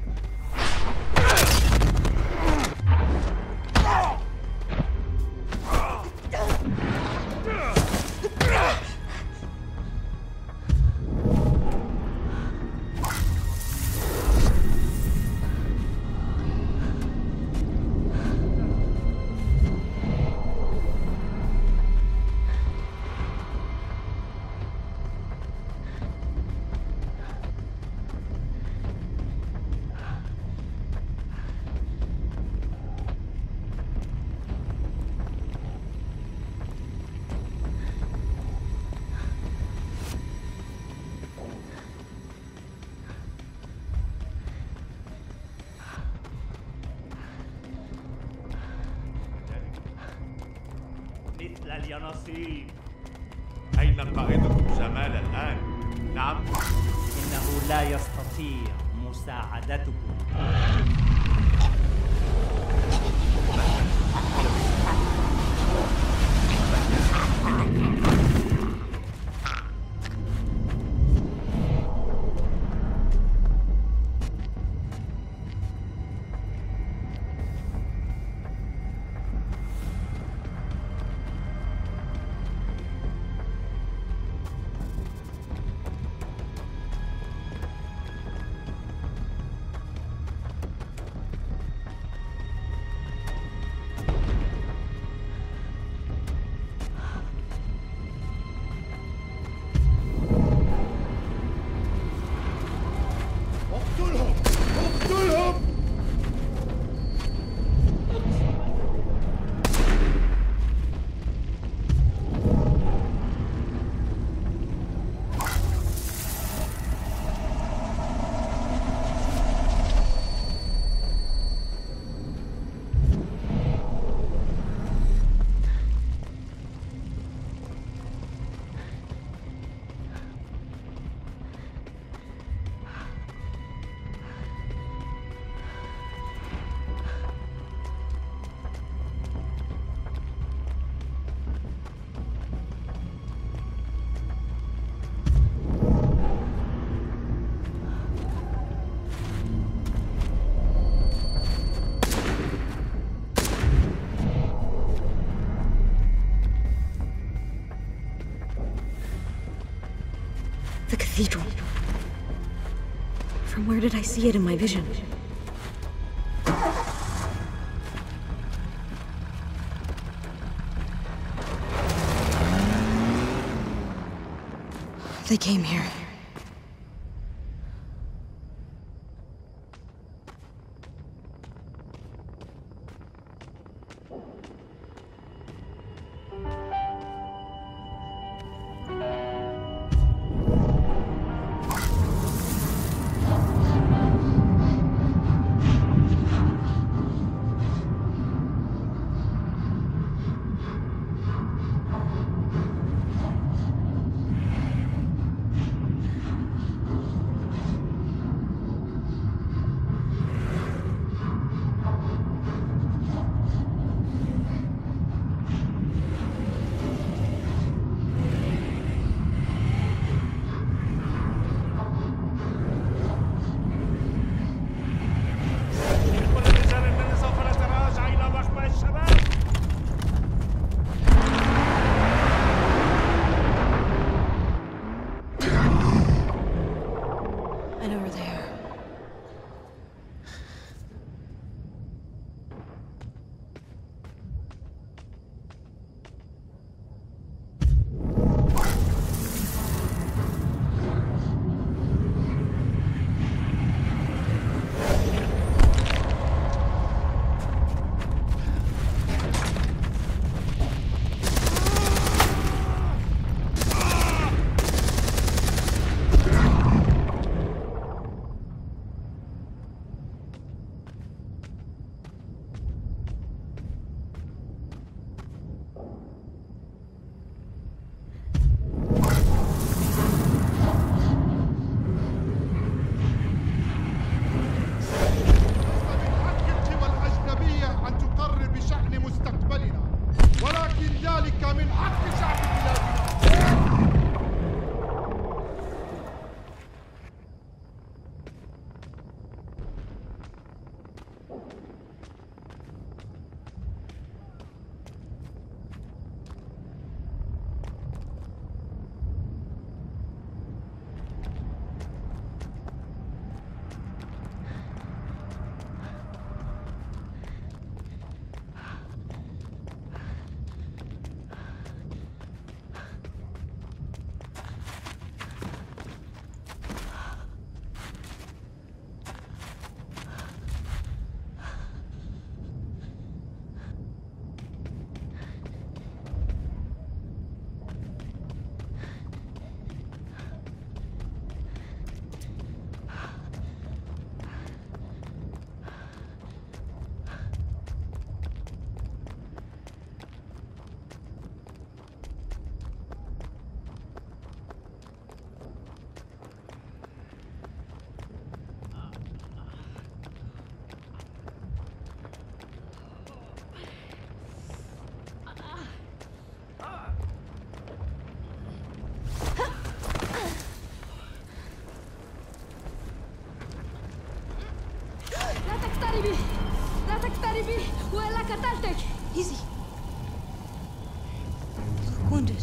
مثل اليانصيب. أين قائدكم جمال الآن؟ نعم؟ إنه لا يستطيع مساعدتكم. The cathedral. From where did I see it in my vision? They came here. قتلتك. Easy. You look wounded.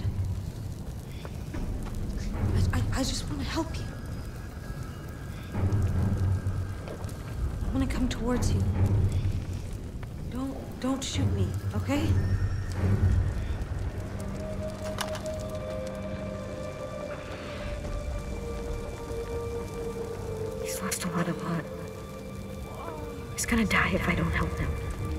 I, I, I just want to help you. I'm gonna come towards you. Don't, don't shoot me, okay? He's lost a lot of blood. He's gonna die if I don't help him.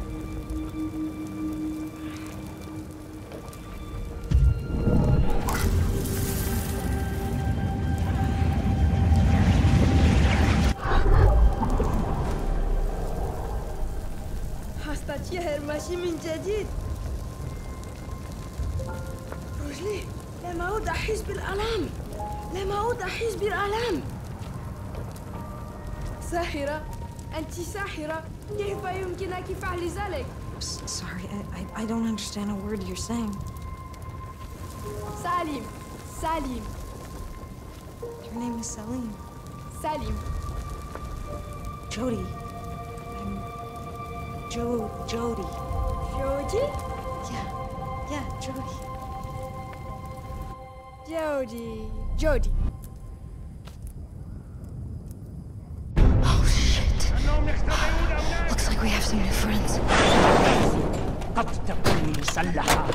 هستتشهر ماشي من جديد. رجلي لم أعود أحس بالآلام. لم أعود أحس بالآلام. ساحرة، أنت ساحرة. كيف يمكنك فعل ذلك؟ Sorry, I, I, I don't understand a word you're saying. Salim, Salim. Your name is Salim. Salim. Jody. I'm Jo Jody. Jody? Yeah, yeah, Jody. Jody. Jody. Oh shit. Looks like we have some new friends. قد تكون مسلحة.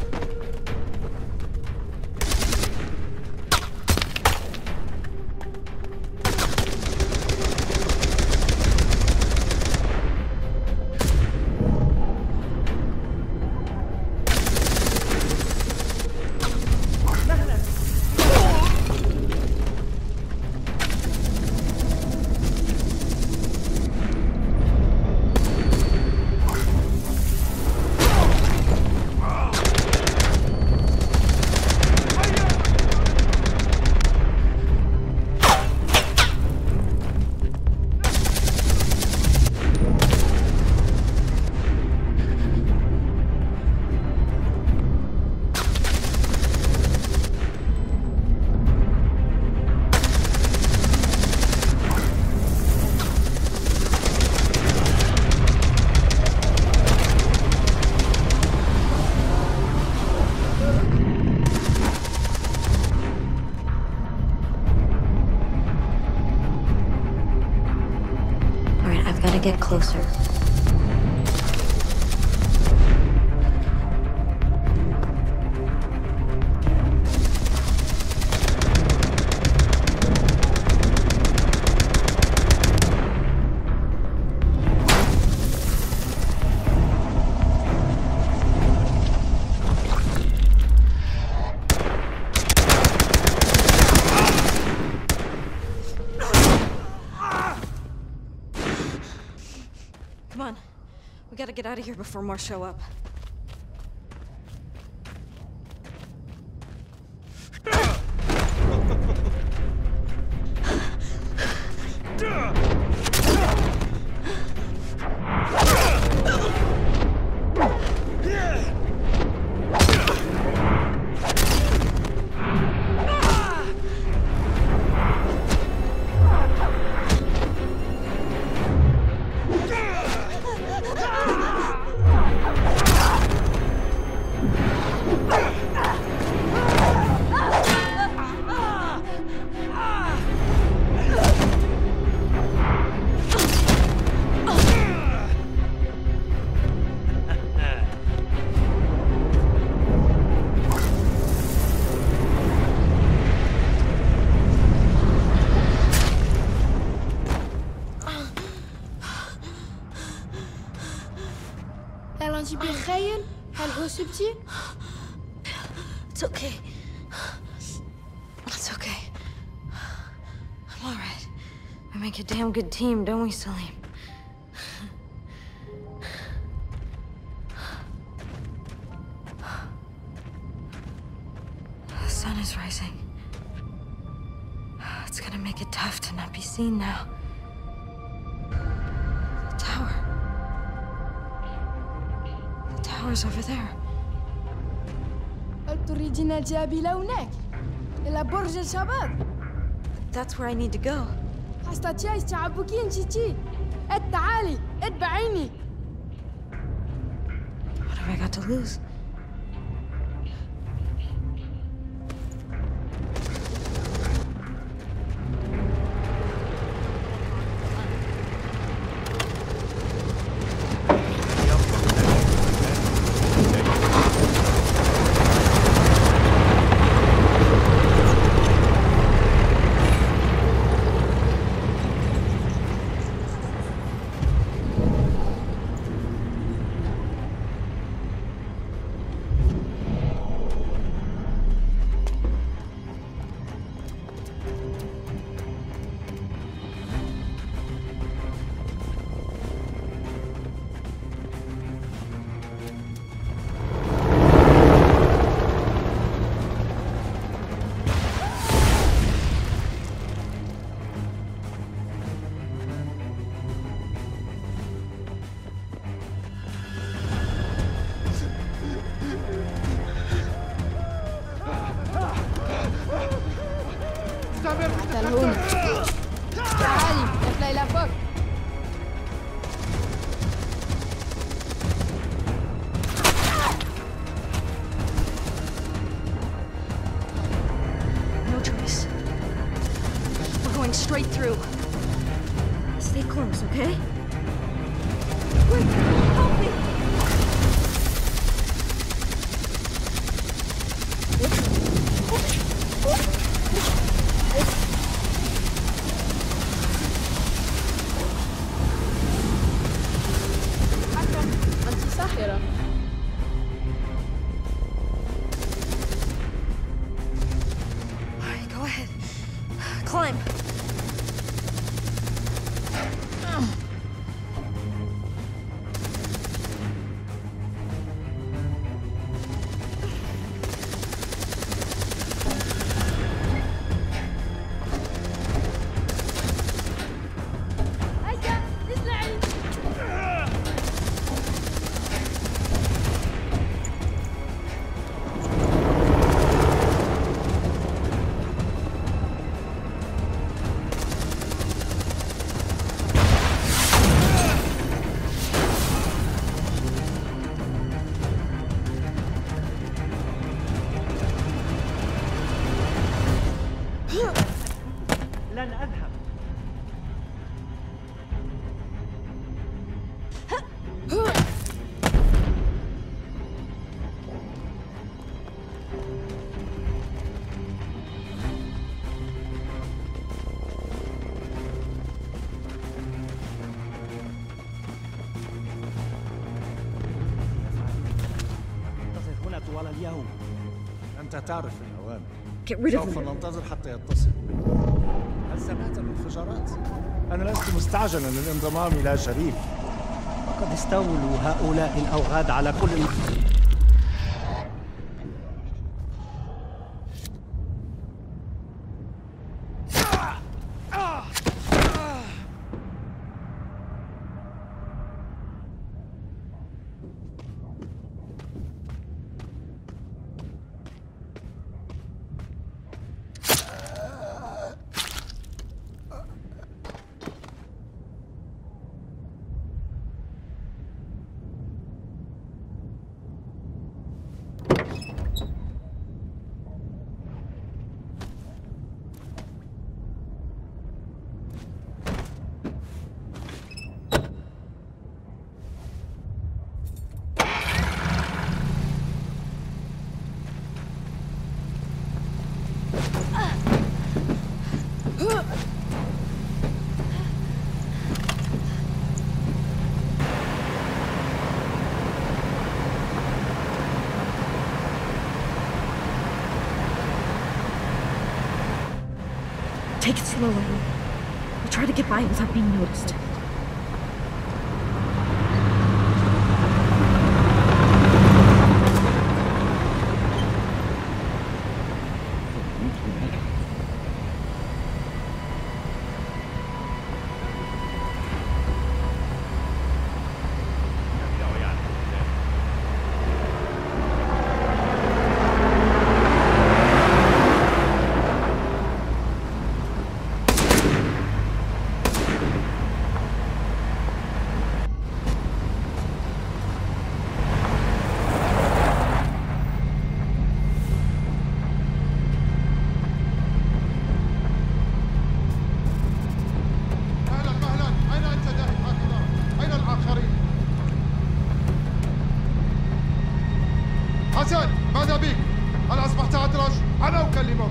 Get closer. Come on. We gotta get out of here before more show up. It's okay. It's okay. I'm all right. We make a damn good team, don't we, Salim? The sun is rising. It's gonna make it tough to not be seen now. The tower. The tower's over there. تريدين الذهاب إلى هناك إلى برج الشباب. That's where I need to go. حستشاي تعبكين جيتي. تعالي اتبعيني. have I got to lose? تعال هون تعالي يا ليلى فوق No choice. We're going straight through. Stay close, okay? Wait, help me! Climb. لن أذهب. انتظر هنا طوال اليوم. أنت تعرف الأوامر. Get rid of سوف them. ننتظر حتى يتصل. هل سمعت الانفجارات؟ أنا لست مستعجلا للانضمام إلى شريف. قد استولوا هؤلاء الأوغاد على كل Take it slow, Ellen. We'll try to get by without being noticed. حسن ماذا بك؟ هل أصبحت أدرج؟ أنا أكلمك.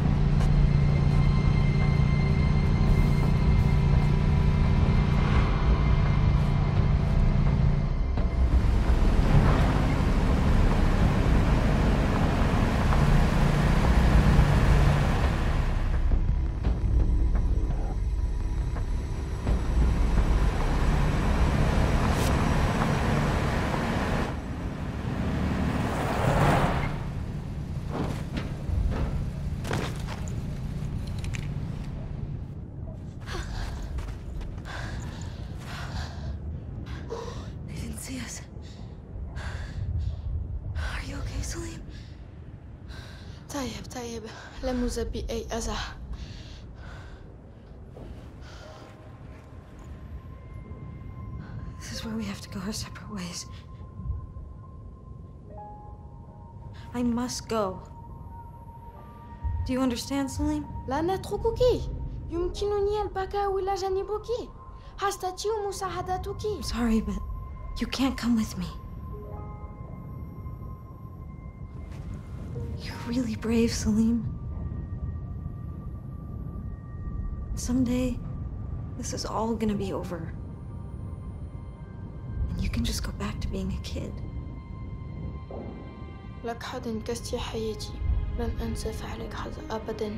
طيب طيب لم يصب بي أي أذى. This is where we have to go our separate ways. I must go. Do you understand, Salim? لا نتركك. يمكنني البقاء إلى جانبك. هستطيع مساعدتك. I'm sorry, but you can't come with me. You're really brave, Salim. Someday, this is all gonna be over. And you can just go back to being a kid. لقد انقذت حياتي. لن أنسى فعلك هذا أبداً.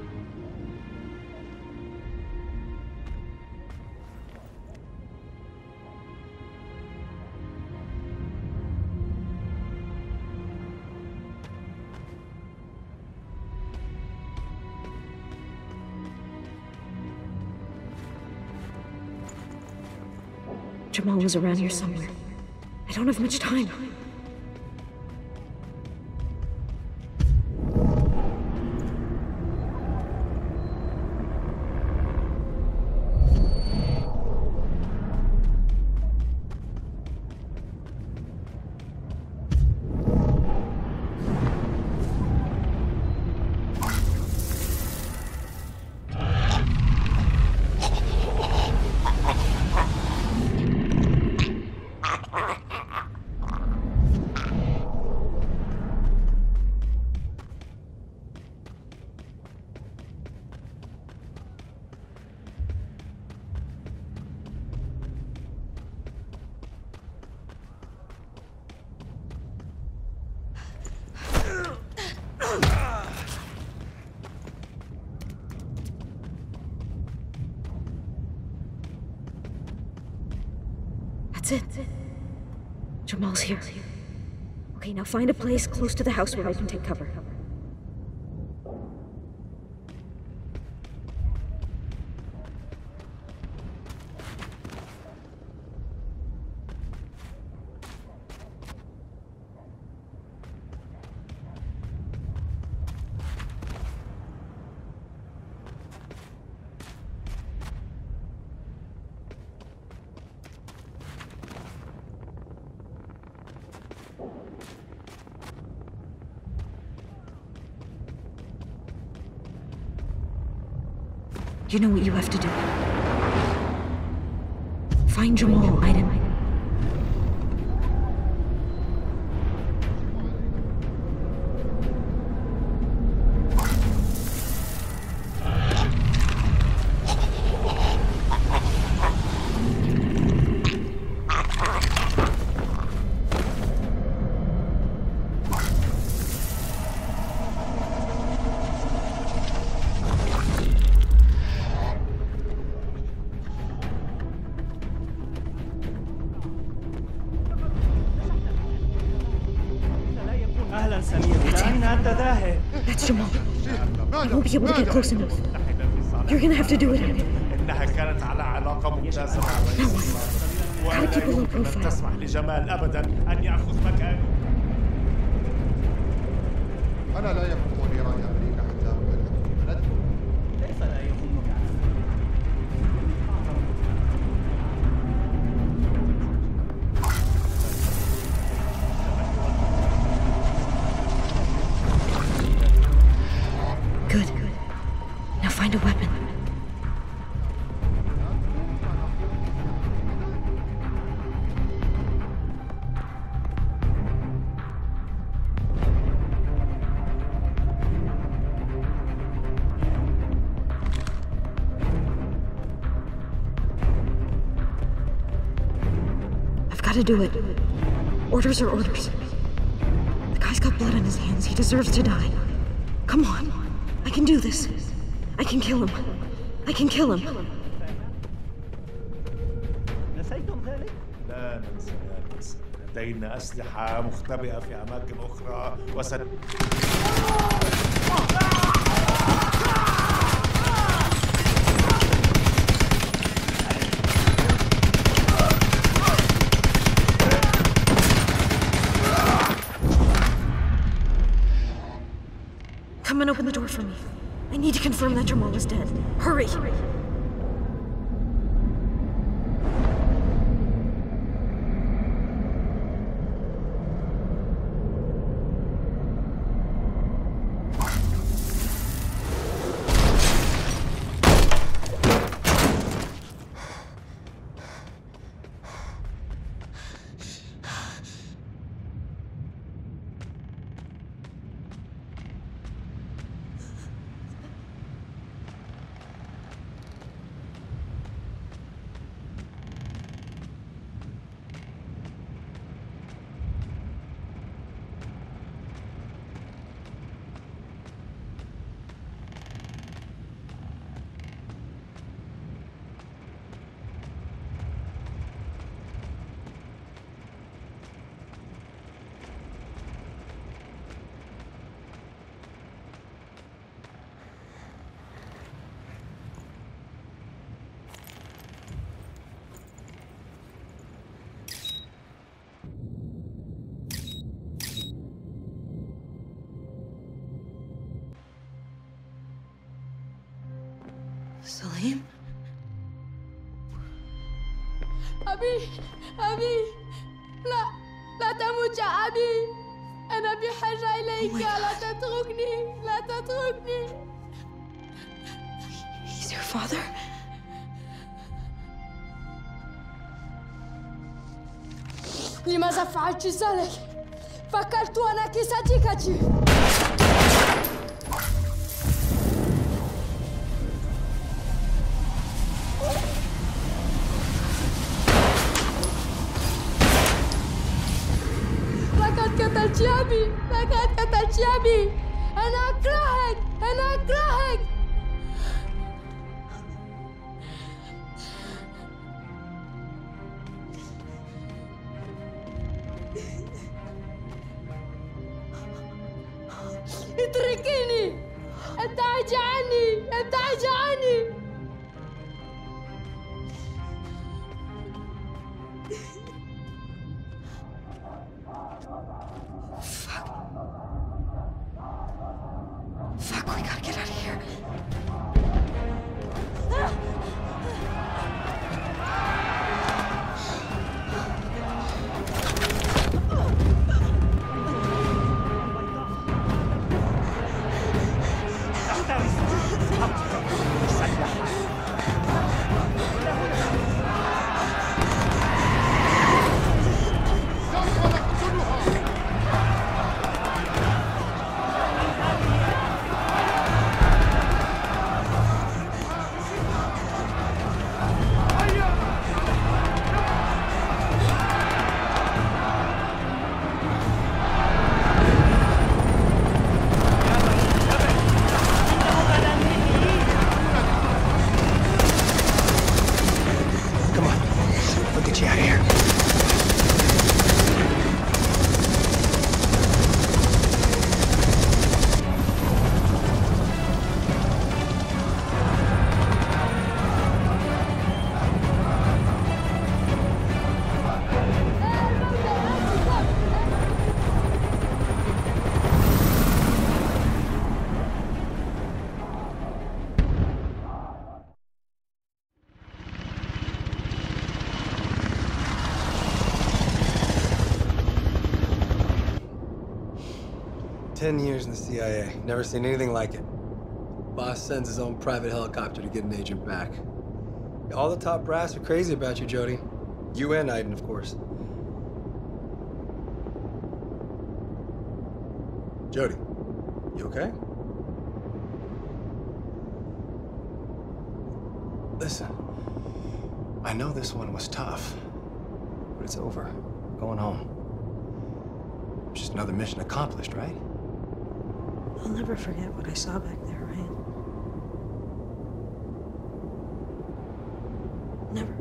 Jamal was around here somewhere. I don't have much time. That's it. Jamal's here. Okay, now find a place close to the house where I can take cover. You know what you have to do. Find Jamal, Aiden. That's Jamal. I won't be able to get close enough. You're gonna have to do it, Aiden. إنها كانت على علاقة ممتازة مع الرئيس. ولا يمكن أن تسمح لجمال أبدا أن يأخذ مكاني. أنا لا يهمني رأي أمريكا حتى أبلغ. ليس لا يهمك. Good. Now find a weapon. gotta do it. Orders are orders. The guy's got blood on his hands. He deserves to die. Come on. I can do this. I can kill him. I can kill him. نسيتم ذلك؟ لا ننسى لا ننسى. لدينا أسلحة مختبئة في أماكن أخرى وسن... Come and open the door for me. I need to confirm that Jamal is dead. Hurry! Salim? أبي أبي لا لا تموت يا أبي أنا بحاجة إليك لا تتركني لا تتركني He's your father? لماذا فعلت ذلك؟ فكرت أنك صديقتي لقد قتلت أبي لقد قتلت أبي أنا أكرهك أنا أكرهك اتركيني ابتعدي عني ابتعدي عني Fuck, we gotta get out of here. Ten years in the C I A. Never seen anything like it. Boss sends his own private helicopter to get an agent back. All the top brass are crazy about you, Jody. You and Aiden, of course. Jody, you okay? Listen, I know this one was tough, But it's over. I'm going home. Just another mission accomplished, right? I'll never forget what I saw back there, Ryan. Never.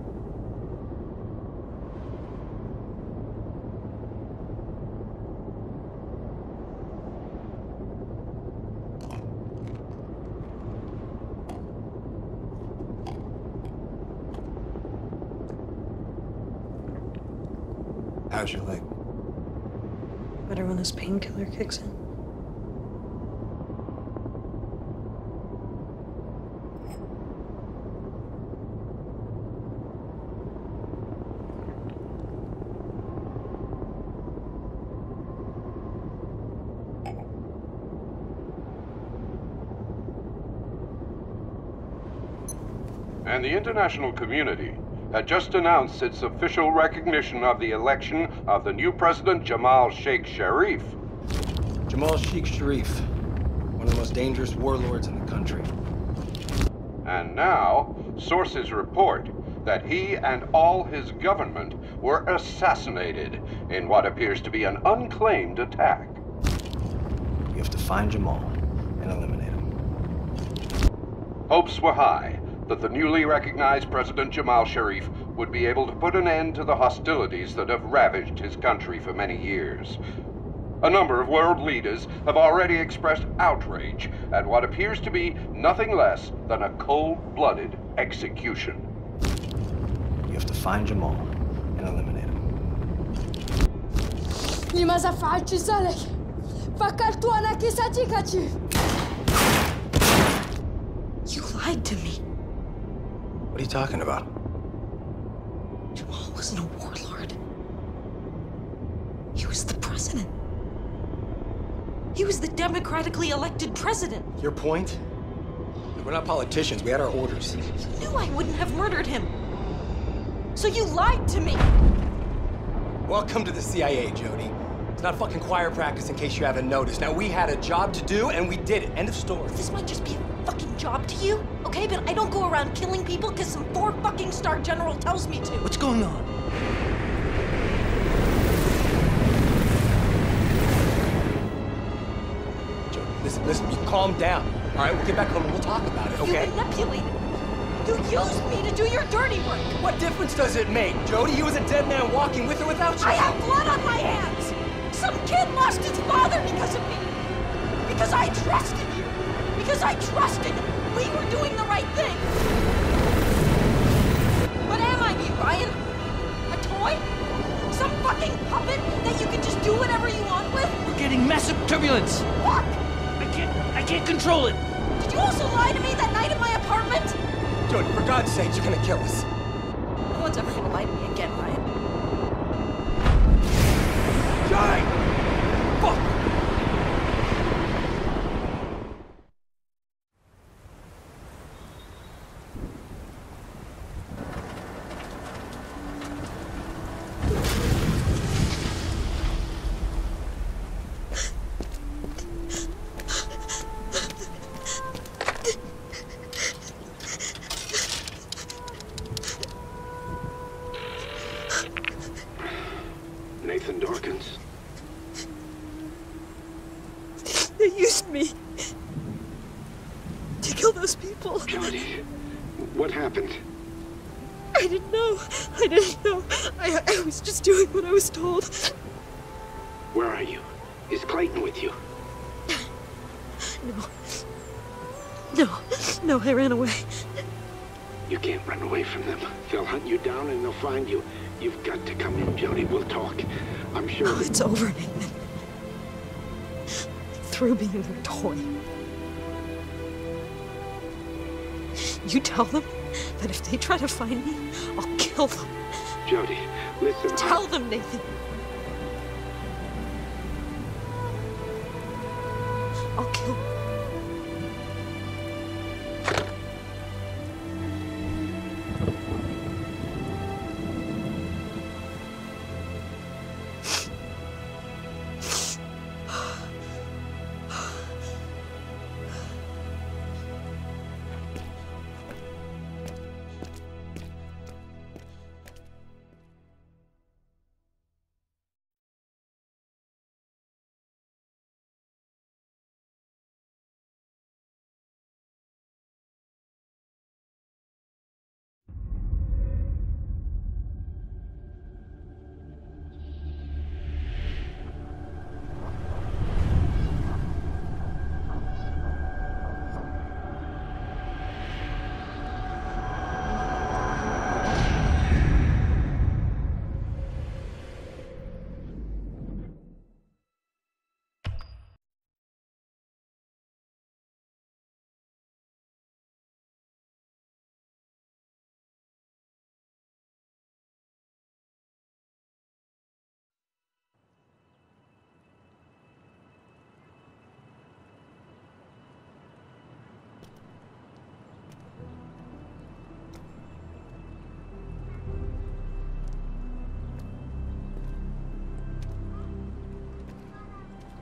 How's your leg? Better when this painkiller kicks in. And the international community had just announced its official recognition of the election of the new president, Jamal Sheikh Sharif. Jamal Sheikh Sharif, one of the most dangerous warlords in the country. And now, sources report that he and all his government were assassinated in what appears to be an unclaimed attack. You have to find Jamal and eliminate him. Hopes were high that the newly recognized President Jamal Sharif would be able to put an end to the hostilities that have ravaged his country for many years. A number of world leaders have already expressed outrage at what appears to be nothing less than a cold-blooded execution. You have to find Jamal and eliminate him. لماذا فعلت ذلك؟ فكرت أنك ستقتل. You lied to me. What are you talking about? Jamal wasn't a warlord. He was the president. He was the democratically elected president. Your point? We're not politicians. We had our orders. You knew I wouldn't have murdered him. So you lied to me. Welcome to the C I A, Jody. It's not fucking choir practice in case you haven't noticed. Now, we had a job to do, and we did it. End of story. This might just be a fucking job to you, okay? But I don't go around killing people because some four fucking star general tells me to. What's going on? Jody, listen, listen, you calm down. All right, we'll get back home and we'll talk about it, okay? You manipulated me. You used me to do your dirty work. What difference does it make, Jody? You was a dead man walking with or without you. I have blood on my hands. Some kid lost his father because of me. Because I trusted you. Because I trusted we were doing the right thing. What am I to you, Ryan? A toy? Some fucking puppet that you can just do whatever you want with? We're getting massive turbulence. Fuck! I can't, I can't control it. Did you also lie to me that night in my apartment? Jody, for God's sake, you're gonna kill us. No one's ever gonna lie to me again, Ryan. Jody! Fuck! Nathan Dawkins. They used me to kill those people. Jody, what happened? I didn't know. I didn't know. I, I was just doing what I was told. Where are you? Is Clayton with you? No. No. No, I ran away. You can't run away from them. They'll hunt you down and they'll find you. You've got to come in, Jody. We'll talk. I'm sure... No, it's over, Nathan. Through being their toy. You tell them that if they try to find me, I'll kill them. Jody, listen... Tell them, Nathan. I'll kill them.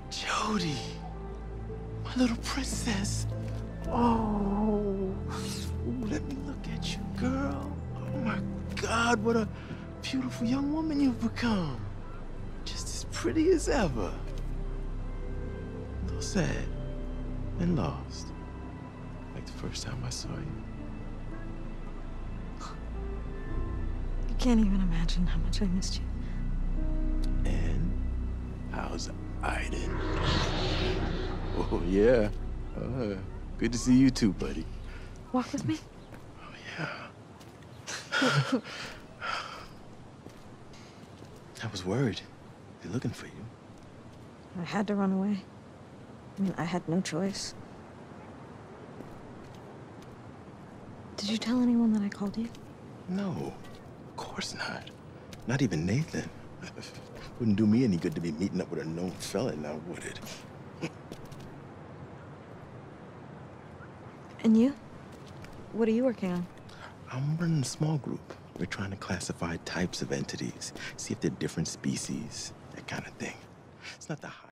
Jody, my little princess. Oh, ooh, let me look at you, girl. Oh my God, what a beautiful young woman you've become. Just as pretty as ever. A little sad and lost, like the first time I saw you. I can't even imagine how much I missed you. And how's Aiden? Oh, yeah. Uh, good to see you too, buddy. Walk with me? Oh, yeah. I was worried. They're looking for you. I had to run away. I mean, I had no choice. Did you tell anyone that I called you? No, of course not. Not even Nathan. Wouldn't do me any good to be meeting up with a known felon now, would it? And you? What are you working on? I'm running a small group. We're trying to classify types of entities, see if they're different species, that kind of thing. It's not the high.